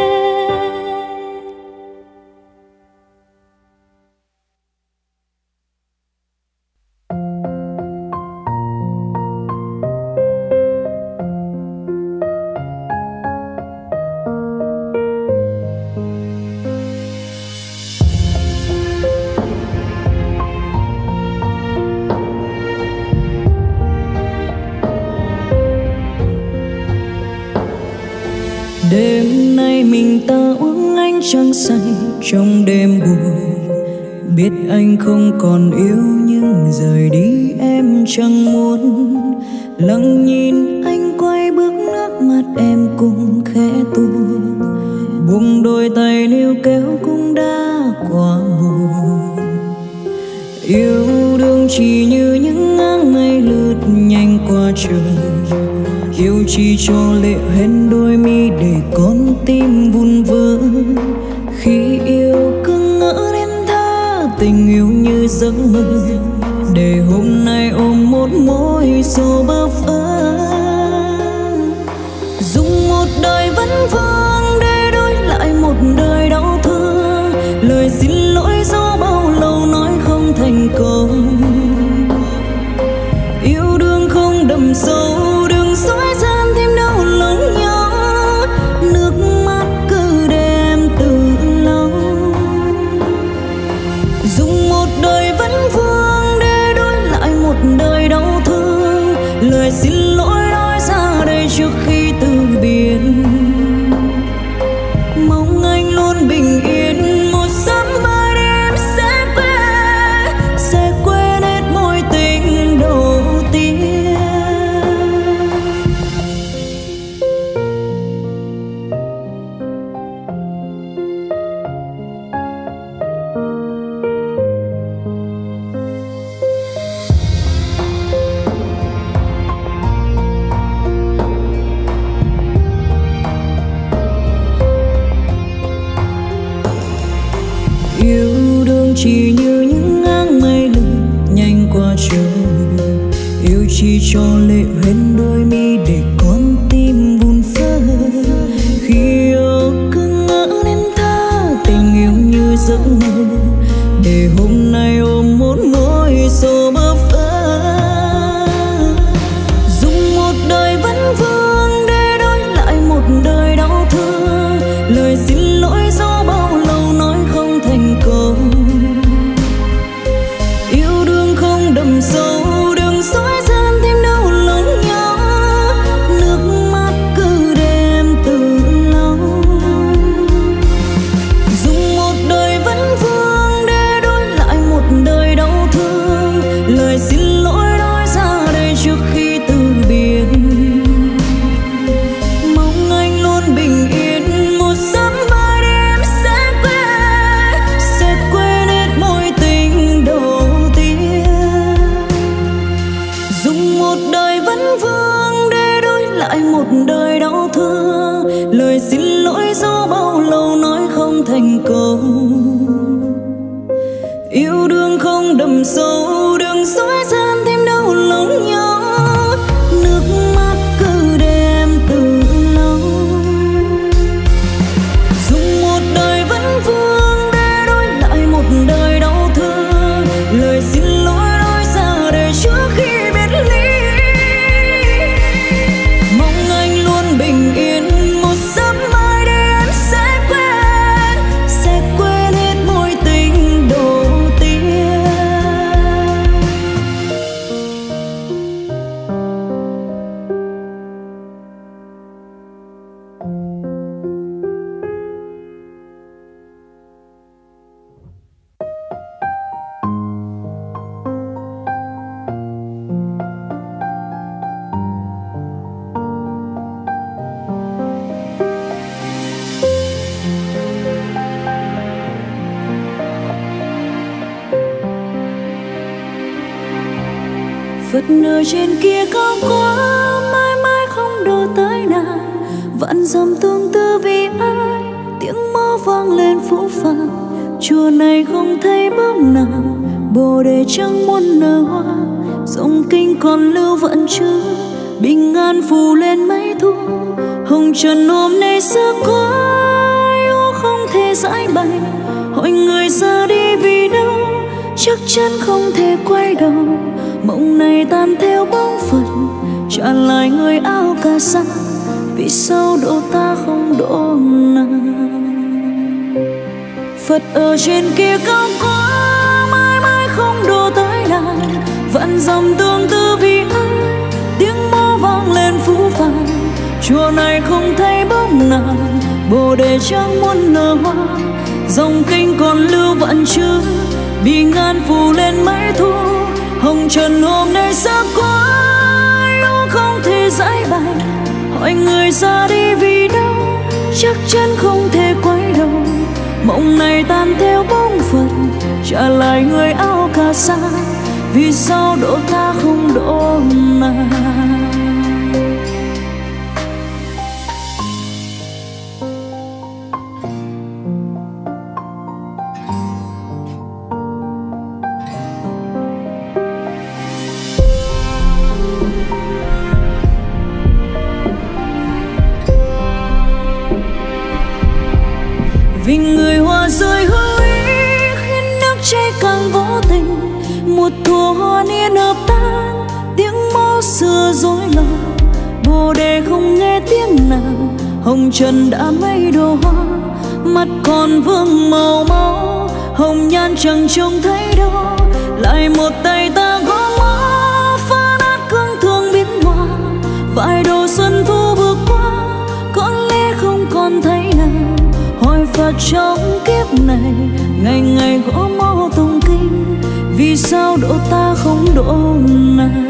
Đêm nay mình ta uống ánh trăng say trong đêm buồn, biết anh không còn yêu nhưng rời đi em chẳng muốn. Lặng nhìn anh quay bước, nước mắt em cũng khẽ tuôn, buông đôi tay níu kéo cũng đã quá muộn. Yêu đương chỉ như những áng mây lướt nhanh qua trời, yêu chỉ cho lệ hoen đôi mi để con tim vun vỡ. Khi yêu cứ ngỡ đến tha, tình yêu như giấc mơ, để hôm nay ôm một mối xô bơ vơ. Dùng một đời vấn vương để đổi lại một đời đau thương, lời xin lỗi do bao lâu nói không thành công. Yêu đương không đậm sâu, đừng dối gian thêm đau lòng nhau, nước mắt cứ đem từ lâu. Dùng một đời vấn vương để đổi lại một đời đau thương, lời xin lỗi nói ra đây trước khi từ biệt. Mong anh luôn bình yên, một sớm mai đêm sẽ quên, sẽ quên hết mối tình đầu tiên. Yêu đương chỉ như những áng mây lướt nhanh qua trời, yêu chỉ cho lệ hoen đôi mi để con tim vun vỡ. Khi yêu cứ ngỡ nên tha, tình yêu như giấc mơ, để hôm nay ôm một mối xô bơ vơ. Dùng một đời vấn vương để đổi lại một đời đau thương, lời xin lỗi do bao lâu nói không thành công. Yêu đương không đậm sâu, đừng dối gian thêm đau lòng nhau, nước mắt cứ đem từ lâu. Dùng một đời vấn vương để đổi lại một đời lời xin lỗi dẫu bao lâu nói không thành câu. Yêu đương không đậm sâu, đừng dối gian thêm đau lòng nhau. Nước mắt cứ để em từ lâu, dùng một đời vẫn vương để đổi lại một đời đau thương. Lời xin lỗi nói ra để trước khi biệt ly, mong anh luôn bình yên. Một sớm mai đây em sẽ quên, sẽ quên hết mối tình đầu tiên. Phật nơi trên kia cao quá, mãi mãi không độ tới nào. Vạn dặm tương tư vì ai, tiếng mõ vang lên phũ phàng. Chùa này không thấy bóng nào, bồ đề chẳng muốn nở hoa. Dòng kinh còn lưu vẫn chưa, bình an phủ lên mấy thu. Hồng trần hôm nay xa quá, yêu không thể giải bày. Hỏi người ra đi vì đâu, chắc chắn không thể quay đầu. Mộng này tan theo bóng phật, trả lại người áo cà sa. Vì sao độ ta không độ nàng? Phật ở trên kia cao quá, mãi mãi không độ tới nàng. Vạn dặm tương tư vì ai, tiếng mõ vang lên phũ phàng. Chùa này không thấy bóng nàng, bồ đề chẳng muốn nở hoa. Dòng kinh còn lưu vẫn chưa, bình an phủ lên mấy thu. Hồng trần hôm nay xa quá, yêu không thể giải bày. Hỏi người ra đi vì đâu, chắc chắn không thể quay đầu. Mộng này tan theo bóng phật, trả lại người áo cà sa. Vì sao độ ta không độ nàng? Vì người hoa rơi hữu ý, khiến nước chảy càng vô tình. Một thuở hoa niên hợp tan, tiếng mõ xưa rối loạn. Bồ đề không nghe tiếng nào, hồng trần đã mấy đồ hoa. Mắt còn vương màu máu, hồng nhan chẳng trông thấy đâu. Lại một tay ta gõ mõ, phá nát cương thương biến hoa. Vài độ xuân thu vừa qua, có lẽ không còn thấy nào. Hỏi Phật trong kiếp này, ngày ngày gõ mõ tụng kinh. Vì sao độ ta không độ nàng?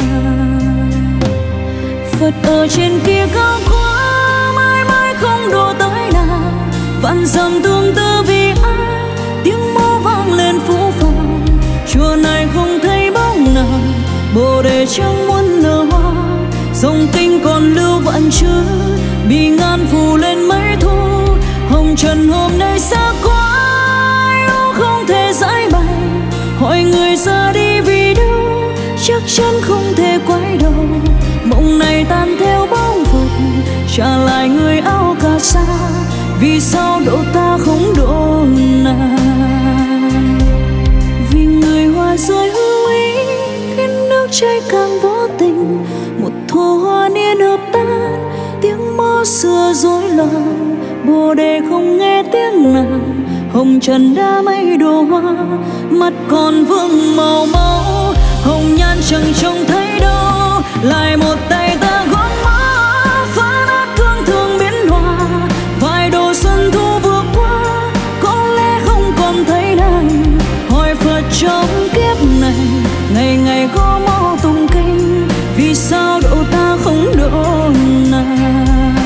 Phật ở trên kia cao quá, mãi mãi không độ tới nàng. Vạn dặm tương tư vì ai, tiếng mõ vang lên phũ phàng. Chùa này không thấy bóng nàng, bồ đề chẳng muốn nở hoa. Dòng kinh còn lưu vẫn chưa, bình an phủ lên mấy thu. Hồng trần hôm nay xa quá, yêu không thể giải bày. Hỏi người ra đi vì đâu, chắc chắn không thể quay đầu. Mộng này tan theo bóng phật, trả lại người áo cà sa. Vì sao độ ta không độ nàng? Vì người hoa rơi hữu ý, khiến nước chảy càng vô tình. Một thuở hoa niên hợp tan, tiếng mõ xưa rối loạn. Bồ đề không nghe tiếng nàng, hồng trần đã mấy đồ hoa. Mắt còn vương màu máu, hồng nhan chẳng trông thấy đâu. Lại một tay ta gõ mõ, phá nát cương thương biến hoa. Vài độ xuân thu vừa qua, có lẽ không còn thấy nàng. Hỏi Phật trong kiếp này, ngày ngày gõ mõ tụng kinh. Vì sao độ ta không độ nàng?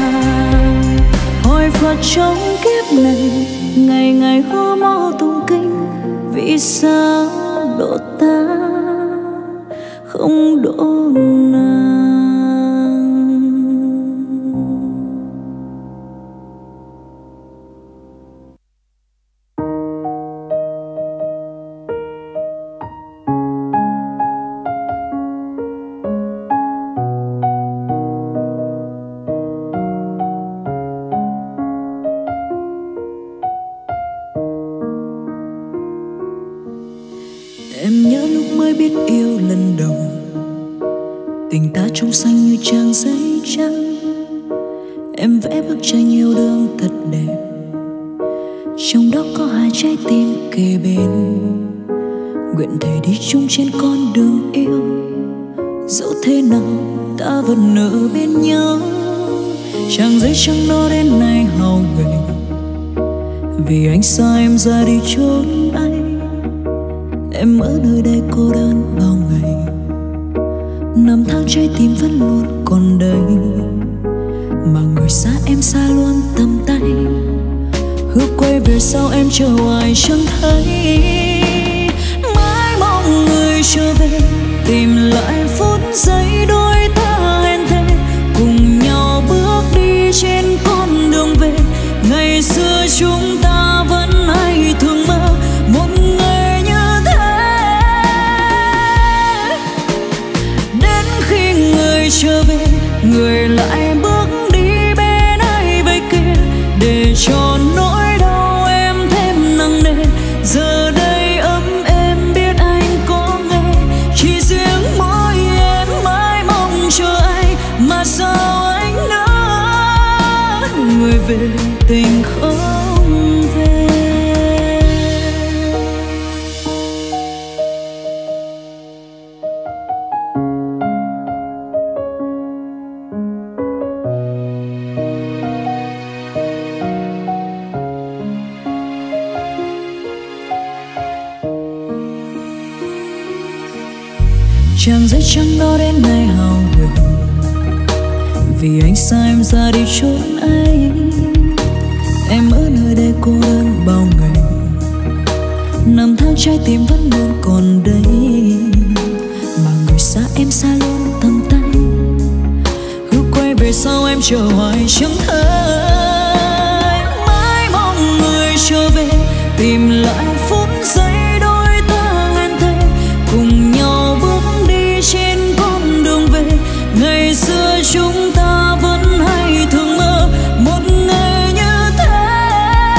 Hỏi Phật trong kiếp này, ngày ngày gõ mõ tụng kinh. Vì sao độ ta không độ nàng? biết yêu lần đầu. Tình ta trong xanh như trang giấy trắng, em vẽ bức tranh yêu đương thật đẹp, trong đó có hai trái tim kề bên. Nguyện thề đi chung trên con đường yêu, dẫu thế nào ta vẫn ở bên nhau. Trang giấy trắng đó đến nay hao gầy, vì anh xa em ra đi chốn anh. Em ở nơi đây cô đơn bao ngày, năm tháng trái tim vẫn luôn còn đây. Mà người xa em xa luôn tầm tay, hứa quay về sau em chờ hoài chẳng thấy. Mãi mong người trở về, tìm lại phút giây đôi ta hẹn thề, cùng nhau bước đi trên con đường về. Ngày xưa chúng ta vẫn hay thường mơ một ngày như thế. Đến khi người trở về, người lại bước đi bên ai vậy kia, để cho nỗi đau em thêm nặng nề. Giờ đây ấm em biết anh có nghe, chỉ riêng mỗi em mãi mong chờ anh. Mà sao anh nỡ người về tình không về. Trang giấy trắng đó đến nay hao gầy, vì anh xa em ra đi chốn anh. Em ở nơi đây cô đơn bao ngày, năm tháng trái tim vẫn luôn còn đây. Mà người xa em xa luôn tầm tay, hứa quay về sau em chờ hoài chẳng thấy. Mãi mong người trở về, tìm lại phút giây đôi ta hẹn thề, cùng nhau bước đi trên con đường về. Ngày xưa chúng ta vẫn hay thường mơ một ngày như thế.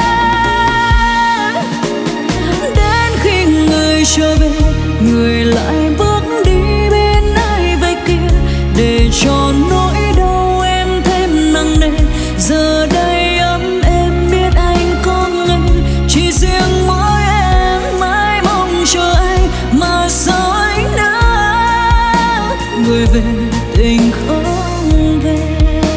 Đến khi người trở về, người lại bước đi bên ai vậy kia, để cho nỗi đau em thêm nặng nề. Giờ đây ấm em biết anh có nghe, chỉ riêng mỗi em mãi mong chờ anh. Mà sao anh đã người về tình không về.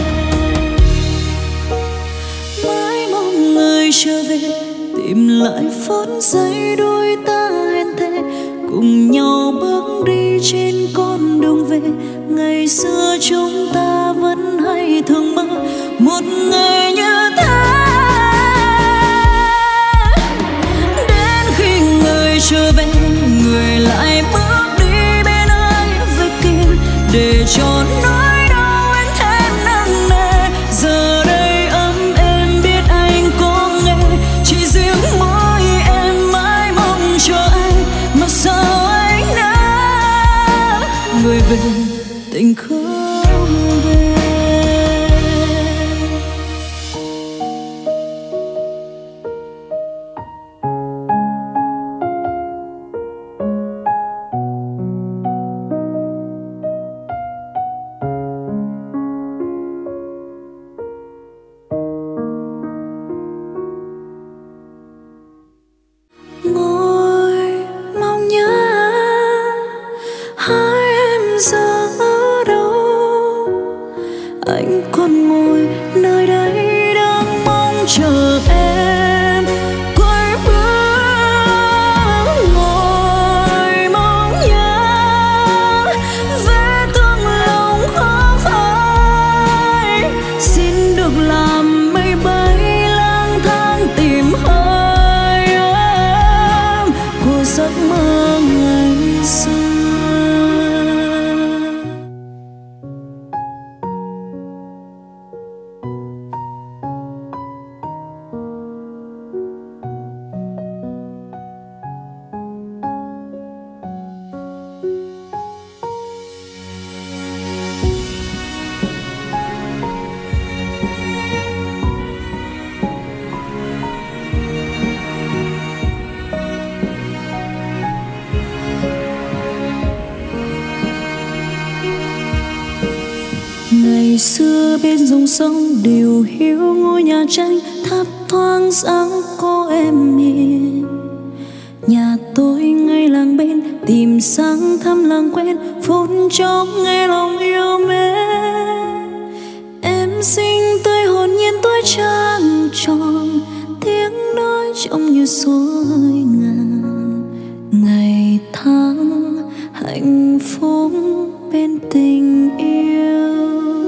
Mãi mong người trở về, tìm lại phút giây đôi ta hẹn thề, cùng nhau bước đi trên con đường về. Ngày xưa chúng ta vẫn hay thường mơ một ngày như thế. Đến khi người trở về, người lại bước đi bên ai vậy kia, để cho nỗi đau em thêm nặng nề. Giờ đây ấm em biết anh có nghe, chỉ riêng mỗi em mãi mong chờ anh. Mà sao anh đã người về tình không về. bên dòng sông điều hiu ngôi nhà tranh thấp thoáng dáng cô em hiền. Nhà tôi ngay làng bên tìm sang thăm làng quen phút chốc nghe lòng yêu mến. Em xinh tươi hồn nhiên tuổi trăng tròn, tiếng nói trông như suối ngàn. Ngày tháng hạnh phúc bên tình yêu.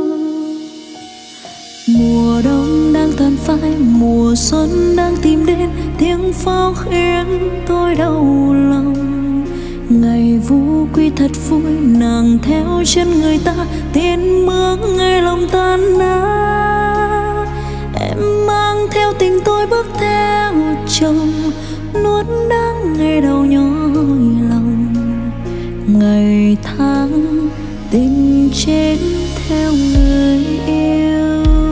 Mùa đông đang tàn phai, mùa xuân đang tìm đến, tiếng pháo khiến tôi đau lòng. Ngày vũ quy thật vui, nàng theo chân người ta tiến bước ngày lòng tan nát. Em mang theo tình tôi bước theo chồng, nuốt đắng ngày đầu nhói lòng. Ngày tháng tình chết theo người yêu.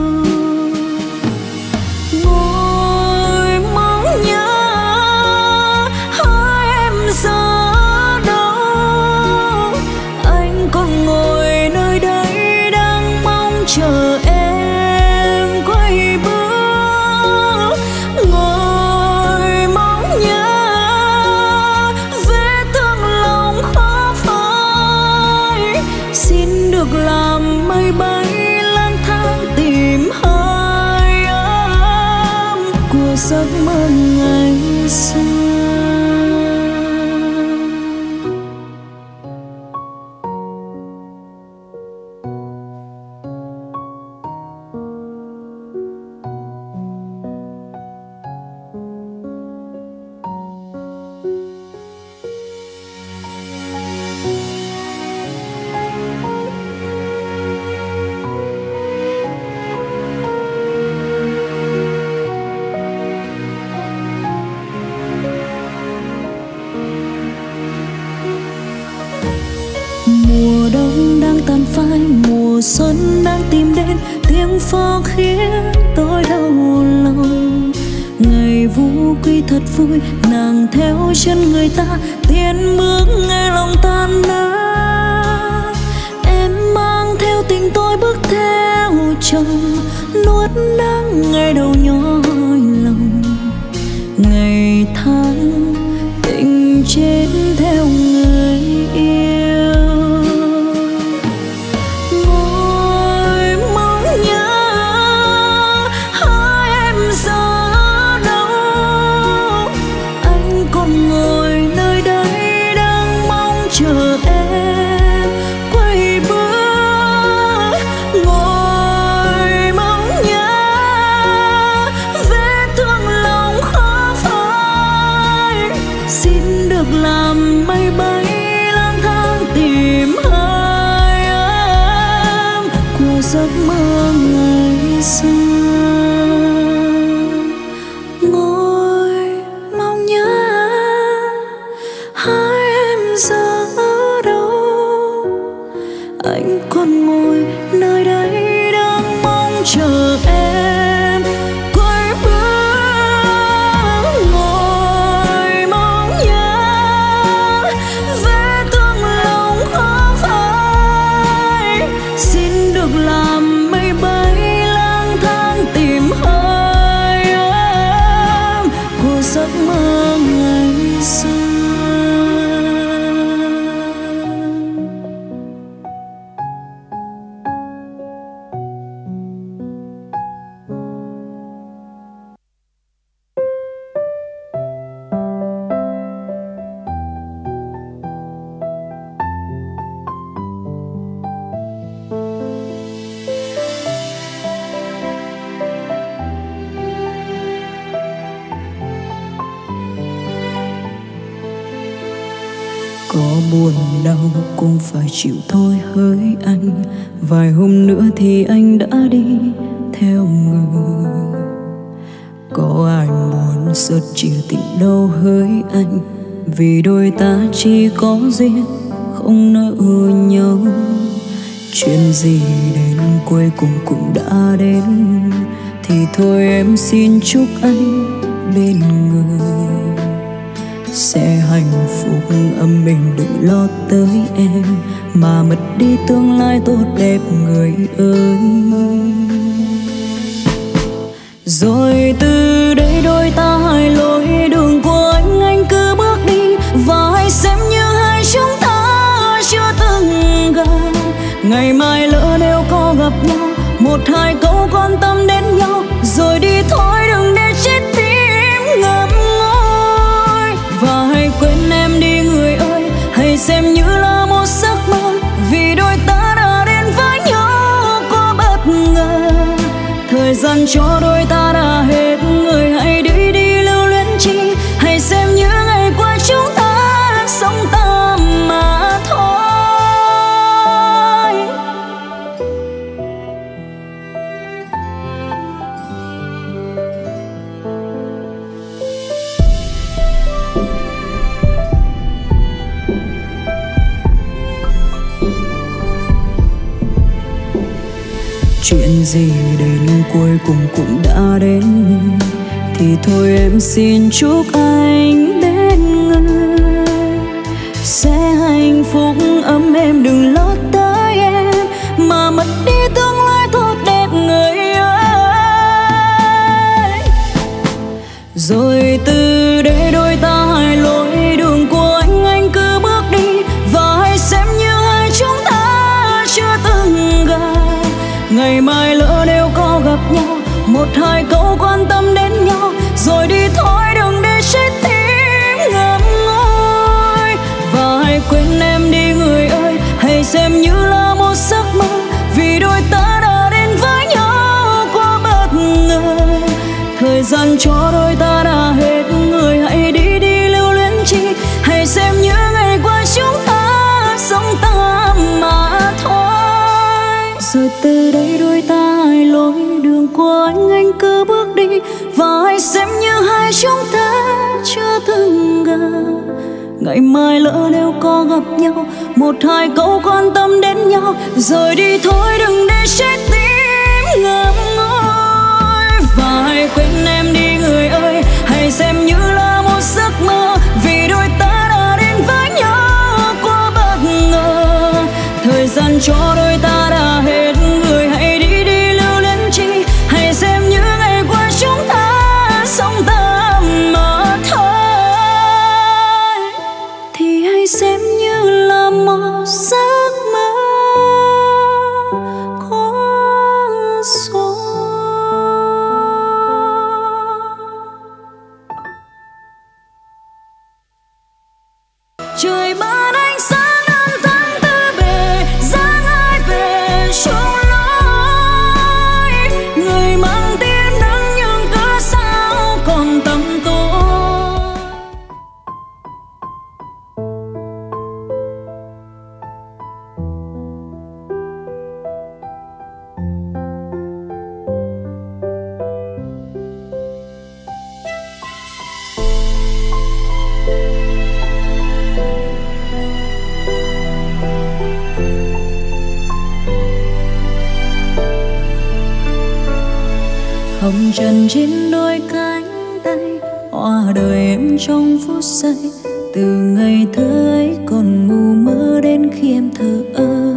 Chờ em quay bước, ngồi mong nhớ vết thương lòng khó phai. Xin được làm mây bay lang thang tìm hơi ấm của giấc mơ ngày xưa. Mùa đông đang tàn phai, mùa xuân đang tìm đến, tiếng pháo khiến tôi đau lòng. Ngày vũ quy thật vui, nàng theo chân người ta tiến bước nghe lòng tan nát. Em mang theo tình tôi bước theo chồng, nuốt đắng ngày đầu nhói lòng. Ngày tháng tình chết theo người yêu. Chờ em quay bước, ngồi mong nhớ vết thương lòng khó phai. Xin được làm mây bay lang thang tìm hơi ấm của giấc mơ ngày xưa. Ngồi mong nhớ hai em giờ anh còn ngồi nơi đây đang mong chờ em quay bước, ngồi mong nhớ vết thương lòng khó phai. Xin được làm mây bay lang thang tìm hơi ấm của giấc mơ ngày xưa. Có buồn đau cũng phải chịu thôi hỡi anh. Vài hôm nữa thì anh đã đi theo người. Có ai muốn sớt chia tình đâu hỡi anh, vì đôi ta chỉ có duyên không nỡ nhau. Chuyện gì đến cuối cùng cũng đã đến, thì thôi em xin chúc anh bên người. sẽ hạnh phúc âm mình đừng lo tới em, mà mất đi tương lai tốt đẹp người ơi. Rồi từ đây đôi ta hai lối đường của anh anh cứ bước đi, và hãy xem như hai chúng ta chưa từng gặp. Ngày mai lỡ nếu có gặp nhau, một hai câu quan tâm đến nhau, rồi đi thôi đừng để chết tim ngậm ngùi. Và hãy quên em đi người ơi, hãy xem như là một giấc mơ, vì đôi ta đã đến với nhau có bất ngờ. Thời gian cho đôi ta đã hết, người hãy đi đi lưu luyến chi, hãy xem như ngày qua chúng ta sống tạm mà thôi. Chuyện gì đến cuối cùng cũng đã đến, thì thôi em xin chúc anh bên người sẽ hạnh phúc ấm êm, đừng lo tới em mà mất đi tương lai tốt đẹp người ơi. Rồi từ đây đôi ta hai lối đường của anh anh cứ bước đi, và hãy xem như hai chúng ta chưa từng gặp. Ngày mai lỡ nếu có gặp nhau, một hai câu quan tâm đến nhau, rồi đi thôi đừng để chết tim ngậm ngùi. Và hãy quên em đi người ơi, hãy xem như là một giấc mơ, vì đôi ta đã đến với nhau quá bất ngờ. Thời gian cho đôi ta đã hết, người hãy đi đi lưu luyến chi, hãy xem như ngày qua chúng ta sống tạm mà thôi. Rồi từ đây đôi ta hai lối đường của anh anh cứ bước đi, và hãy xem như hai chúng ta chưa từng gặp. Ngày mai lỡ nếu có gặp nhau, một hai câu quan tâm đến nhau, rồi đi thôi đừng để chết tim ngậm ngùi. Và hãy quên em đi người ơi, hãy xem như là một giấc mơ, vì đôi ta đã đến với nhau quá bất ngờ. Thời gian cho đôi ta đã hết, người hãy đi đi lưu luyến chi, hãy xem như ngày qua chúng ta sống tạm mà thôi. Thì hãy xem như là một giấc mơ có số. Trời ban ánh sáng năm tháng tư bề, dáng ai về chung lối. Người mang tiếng nắng nhưng cớ sao còn tâm tôi. Hồng trần trên đôi cánh tay, hoa đời em trong phút giây. Từ ngày thơ ấy còn ngu mơ đến khi em thờ ơ.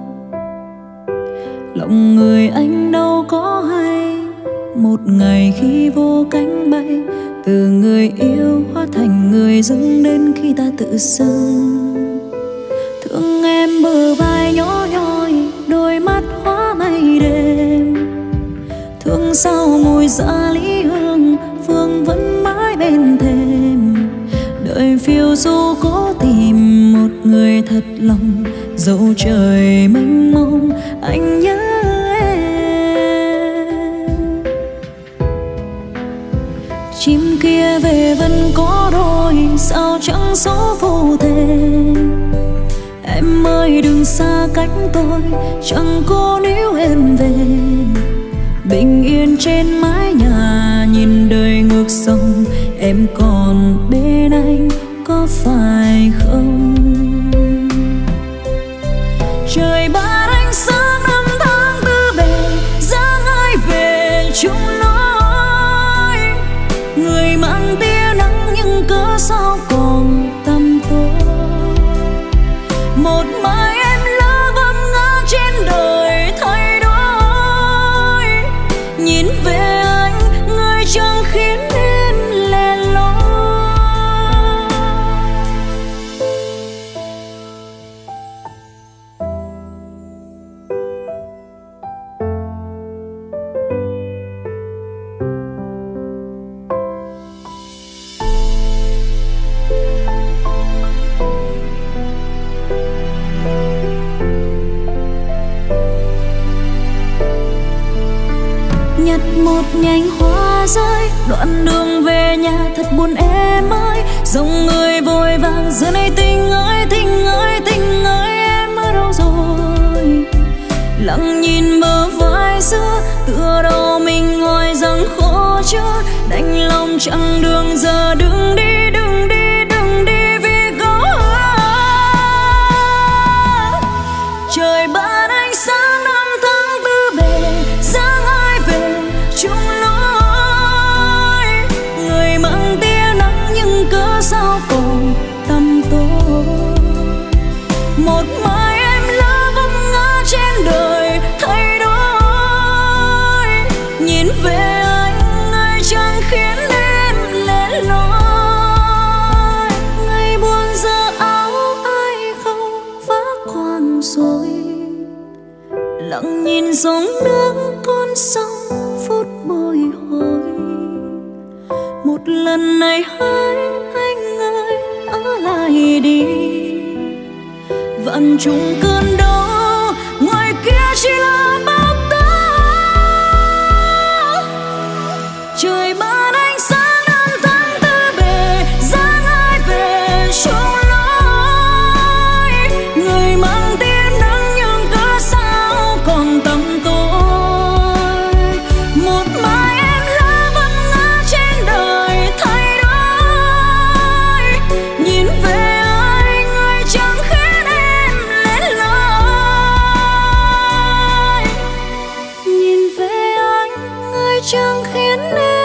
Lòng người anh đâu có hay, một ngày khi vô cánh bay, từ người yêu hóa thành người dưng đến khi ta tự dưng. Thương em bờ vai nhỏ nhoi, đôi mắt hóa mây đêm. Thương sao mùi dạ lý hương, phương vẫn mãi bên thềm. Đợi phiêu du cố tìm một người thật lòng, dẫu trời mênh mông anh nhớ em. Chim kia về vẫn có đôi, sao chẳng số phù thề. Em ơi đừng xa cách tôi, chẳng cố níu em về. Bình yên trên mái nhà, nhìn đời ngược dòng. Em còn bên anh có phải không? Trời ban ánh sáng năm tháng tư bề, dáng ai về chung lối. Người mang tia nắng nhưng cớ sao còn một nhành hoa rơi, đoạn đường về nhà thật buồn em ơi. Dòng người vội vàng giờ này tình ơi, tình ơi, tình ơi, em ở đâu rồi? Lặng nhìn bờ vai xưa, tựa đầu mình hỏi rằng khó chưa, đành lòng chặng đường giờ đừng đi, đừng đi, đừng đi vì có trời ban ánh sáng năm tháng tư bề, sáng ai về chung lối. Người mang tia nắng nhưng cớ sao còn tăm tối. Một mai em lỡ vấp ngã trên đời thay đổi, nhìn về anh người chẳng khiến em lẻ loi. Ngày buồn giờ áo ai không vác khoang rồi, lặng nhìn dòng nước con sông phút bồi hồi. Một lần này hãy anh ơi ở lại đi, vạn trùng cơn đau ngoài kia chỉ là bao tố. Trời ban ánh sáng năm tháng tư bề, dáng ai về chung lối. Người mang tia nắng nhưng cớ sao còn tăm tối. Một mai em lỡ vấp ngã trên đời thay đổi, nhìn về ai người chẳng khiến em lẻ loi. Nhìn về anh người chẳng khiến em lẻ loi.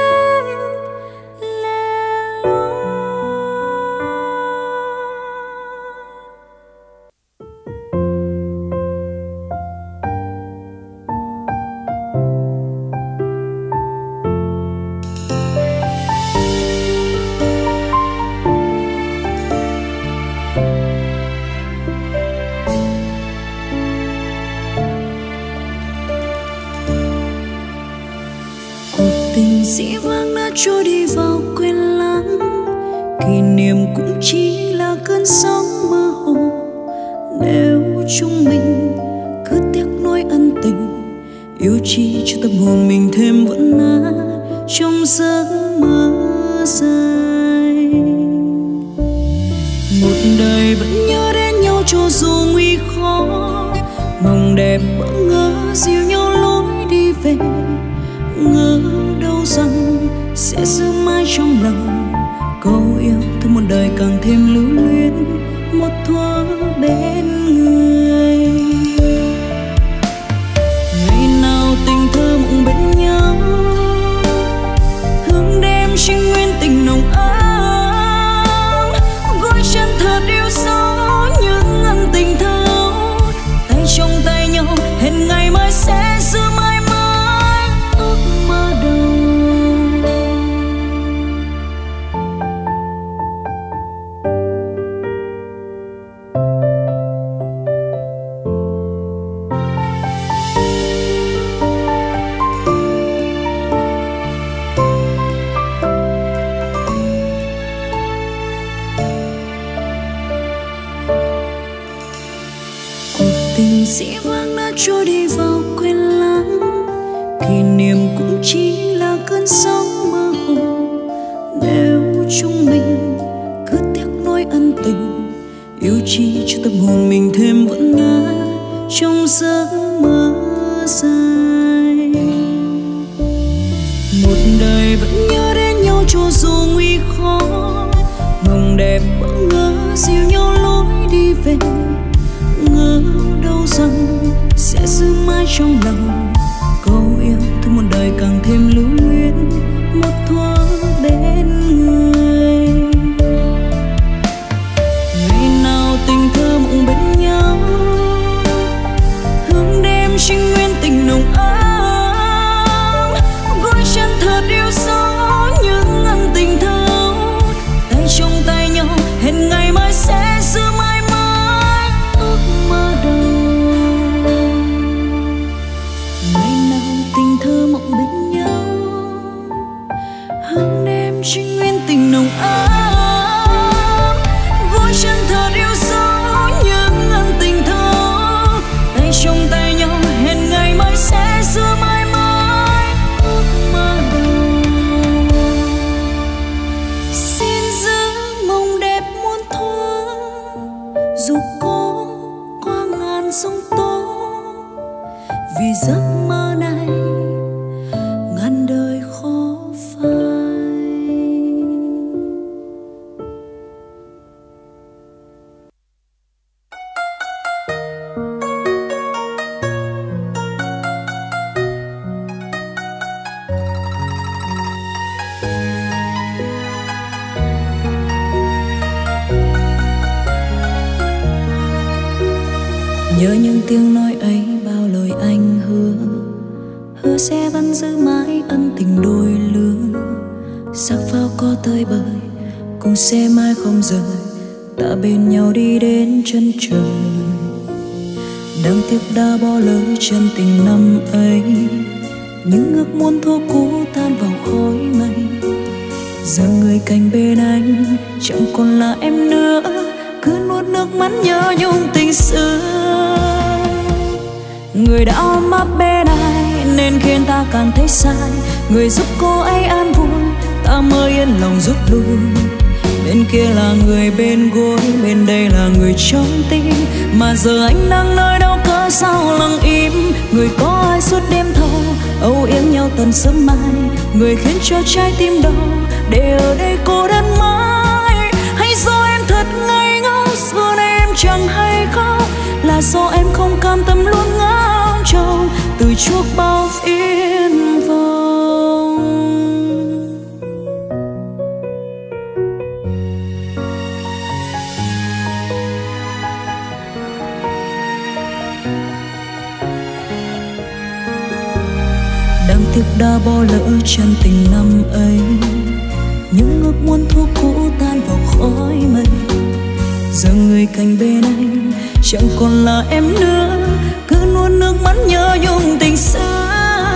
Cuộc tình dĩ vãng đã trôi đi vào quên lãng, kỷ niệm cũng chỉ là cơn sóng mơ hồ. Nếu chúng mình cứ tiếc nuối ân tình, yêu chi cho tâm hồn mình thêm vẫn nát trong giấc mơ dài. Một đời vẫn nhớ đến nhau cho dù nguy khó, mong đẹp bỡ ngỡ dìu nhau lối đi về. Ngỡ đâu rằng sẽ giữ mãi trong lòng câu yêu thương một đời càng thêm lưu luyến một thuở bên người. Ngày nào tình thơ mộng bên nhau, hương đêm trinh nguyên tình nồng ấm, gối chân thật yêu sâu những ân tình thâu. Tay trong tay nhau hẹn ngày mai sẽ giữ mãi mãi ước mơ đầu. Tình dĩ vãng đã trôi đi vào quên lãng, kỷ niệm cũng chỉ là cơn sóng mơ hồ. Nếu chúng mình cứ tiếc nuối ân tình, yêu chi cho tâm hồn mình thêm vẫn nát trong giấc mơ dài. Một đời vẫn nhớ đến nhau cho dù nguy khó, mong đẹp bỡ ngỡ dìu nhau lối đi về. Ngỡ đâu rằng sẽ giữ mãi trong lòng câu yêu thương một đời càng thêm lưu luyến một thuở bên người. Ngày nào tình thơ mộng bên nhau, hương đêm trinh nguyên tình nồng ấm, gối chân thật yêu sâu những ân tình thâu. Tay trong tay nhau hẹn ngày mai sẽ giữ mãi mãi ước mơ đầu. Ngày nào tình thơ mộng bên nhau, hương đêm trinh nguyên tình nồng ấm, gối chân thật yêu sâu những ân tình thâu. Tay trong tay nhau hẹn ngày mai sẽ giữ mãi mãi ước Nhớ những tiếng nói ấy, bao lời anh hứa, hứa sẽ vẫn giữ mãi ân tình đôi lứa. Sắc pháo có tơi bời, cùng sẽ mãi không rời, ta bên nhau đi đến chân trời. Đáng tiếc đã bỏ lỡ chân tình năm ấy, những ước muốn thua cũ tan vào khói mây. Giờ người cạnh bên anh chẳng còn là em nữa, cứ nuốt nước mắt nhớ nhung tình xưa. Người đã ôm ấp bên ai nên khiến ta càng thấy sai, người giúp cô ấy an vui, ta mới yên lòng rút lui. Bên kia là người bên gối, bên đây là người trong tim, mà giờ anh đang nơi đâu cớ sao lặng im. Người có ai suốt đêm thâu âu yếm nhau tận sớm mai, người khiến cho trái tim đau để ở đây cô đơn mãi. Hay do em thật ngây ngốc, xưa nay em chẳng hay khóc, là do em không cam tâm luôn ngóng trông từ chuốc bao phiền vông. Đáng tiếc đã bỏ lỡ chân tình năm ấy, những ước muốn thua cũ tan vào khói mây. Giờ người cạnh bên anh chẳng còn là em nữa, cứ nuốt nước mắt nhớ nhung tình xưa.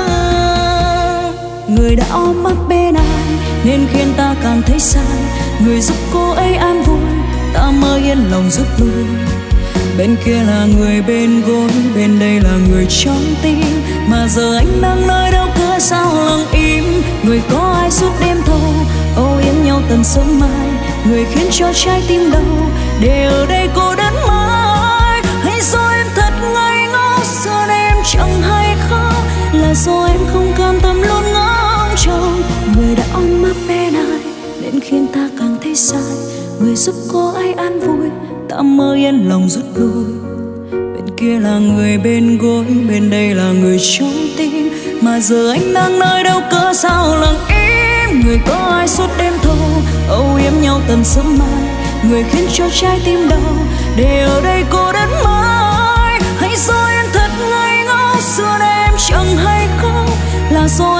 Người đã ôm ấp bên ai nên khiến ta càng thấy sai, người giúp cô ấy an vui, ta mới yên lòng rút lui. Bên kia là người bên gối, bên đây là người trong tim, mà giờ anh đang nơi đâu cớ sao lặng im. Người có ai suốt đêm thâu âu yếm nhau tận sớm mai, người khiến cho trái tim đau để ở đây cô đơn mãi. Hay do em thật ngây ngốc, xưa nay em chẳng hay khóc, là do em không cam tâm luôn ngóng trông. Người đã ôm ấp bên ai nên khiến ta càng thấy sai, người giúp cô ấy an vui, ta mới yên lòng rút lui. Bên kia là người bên gối, bên đây là người trong tim, mà giờ anh đang nơi đâu cớ sao lặng im. Người có ai suốt đêm thâu âu yếm nhau tận sớm mai, người khiến cho trái tim đau để ở đây cô đơn mãi. Hay do em thật ngây ngốc, xưa nay em chẳng hay khóc, là do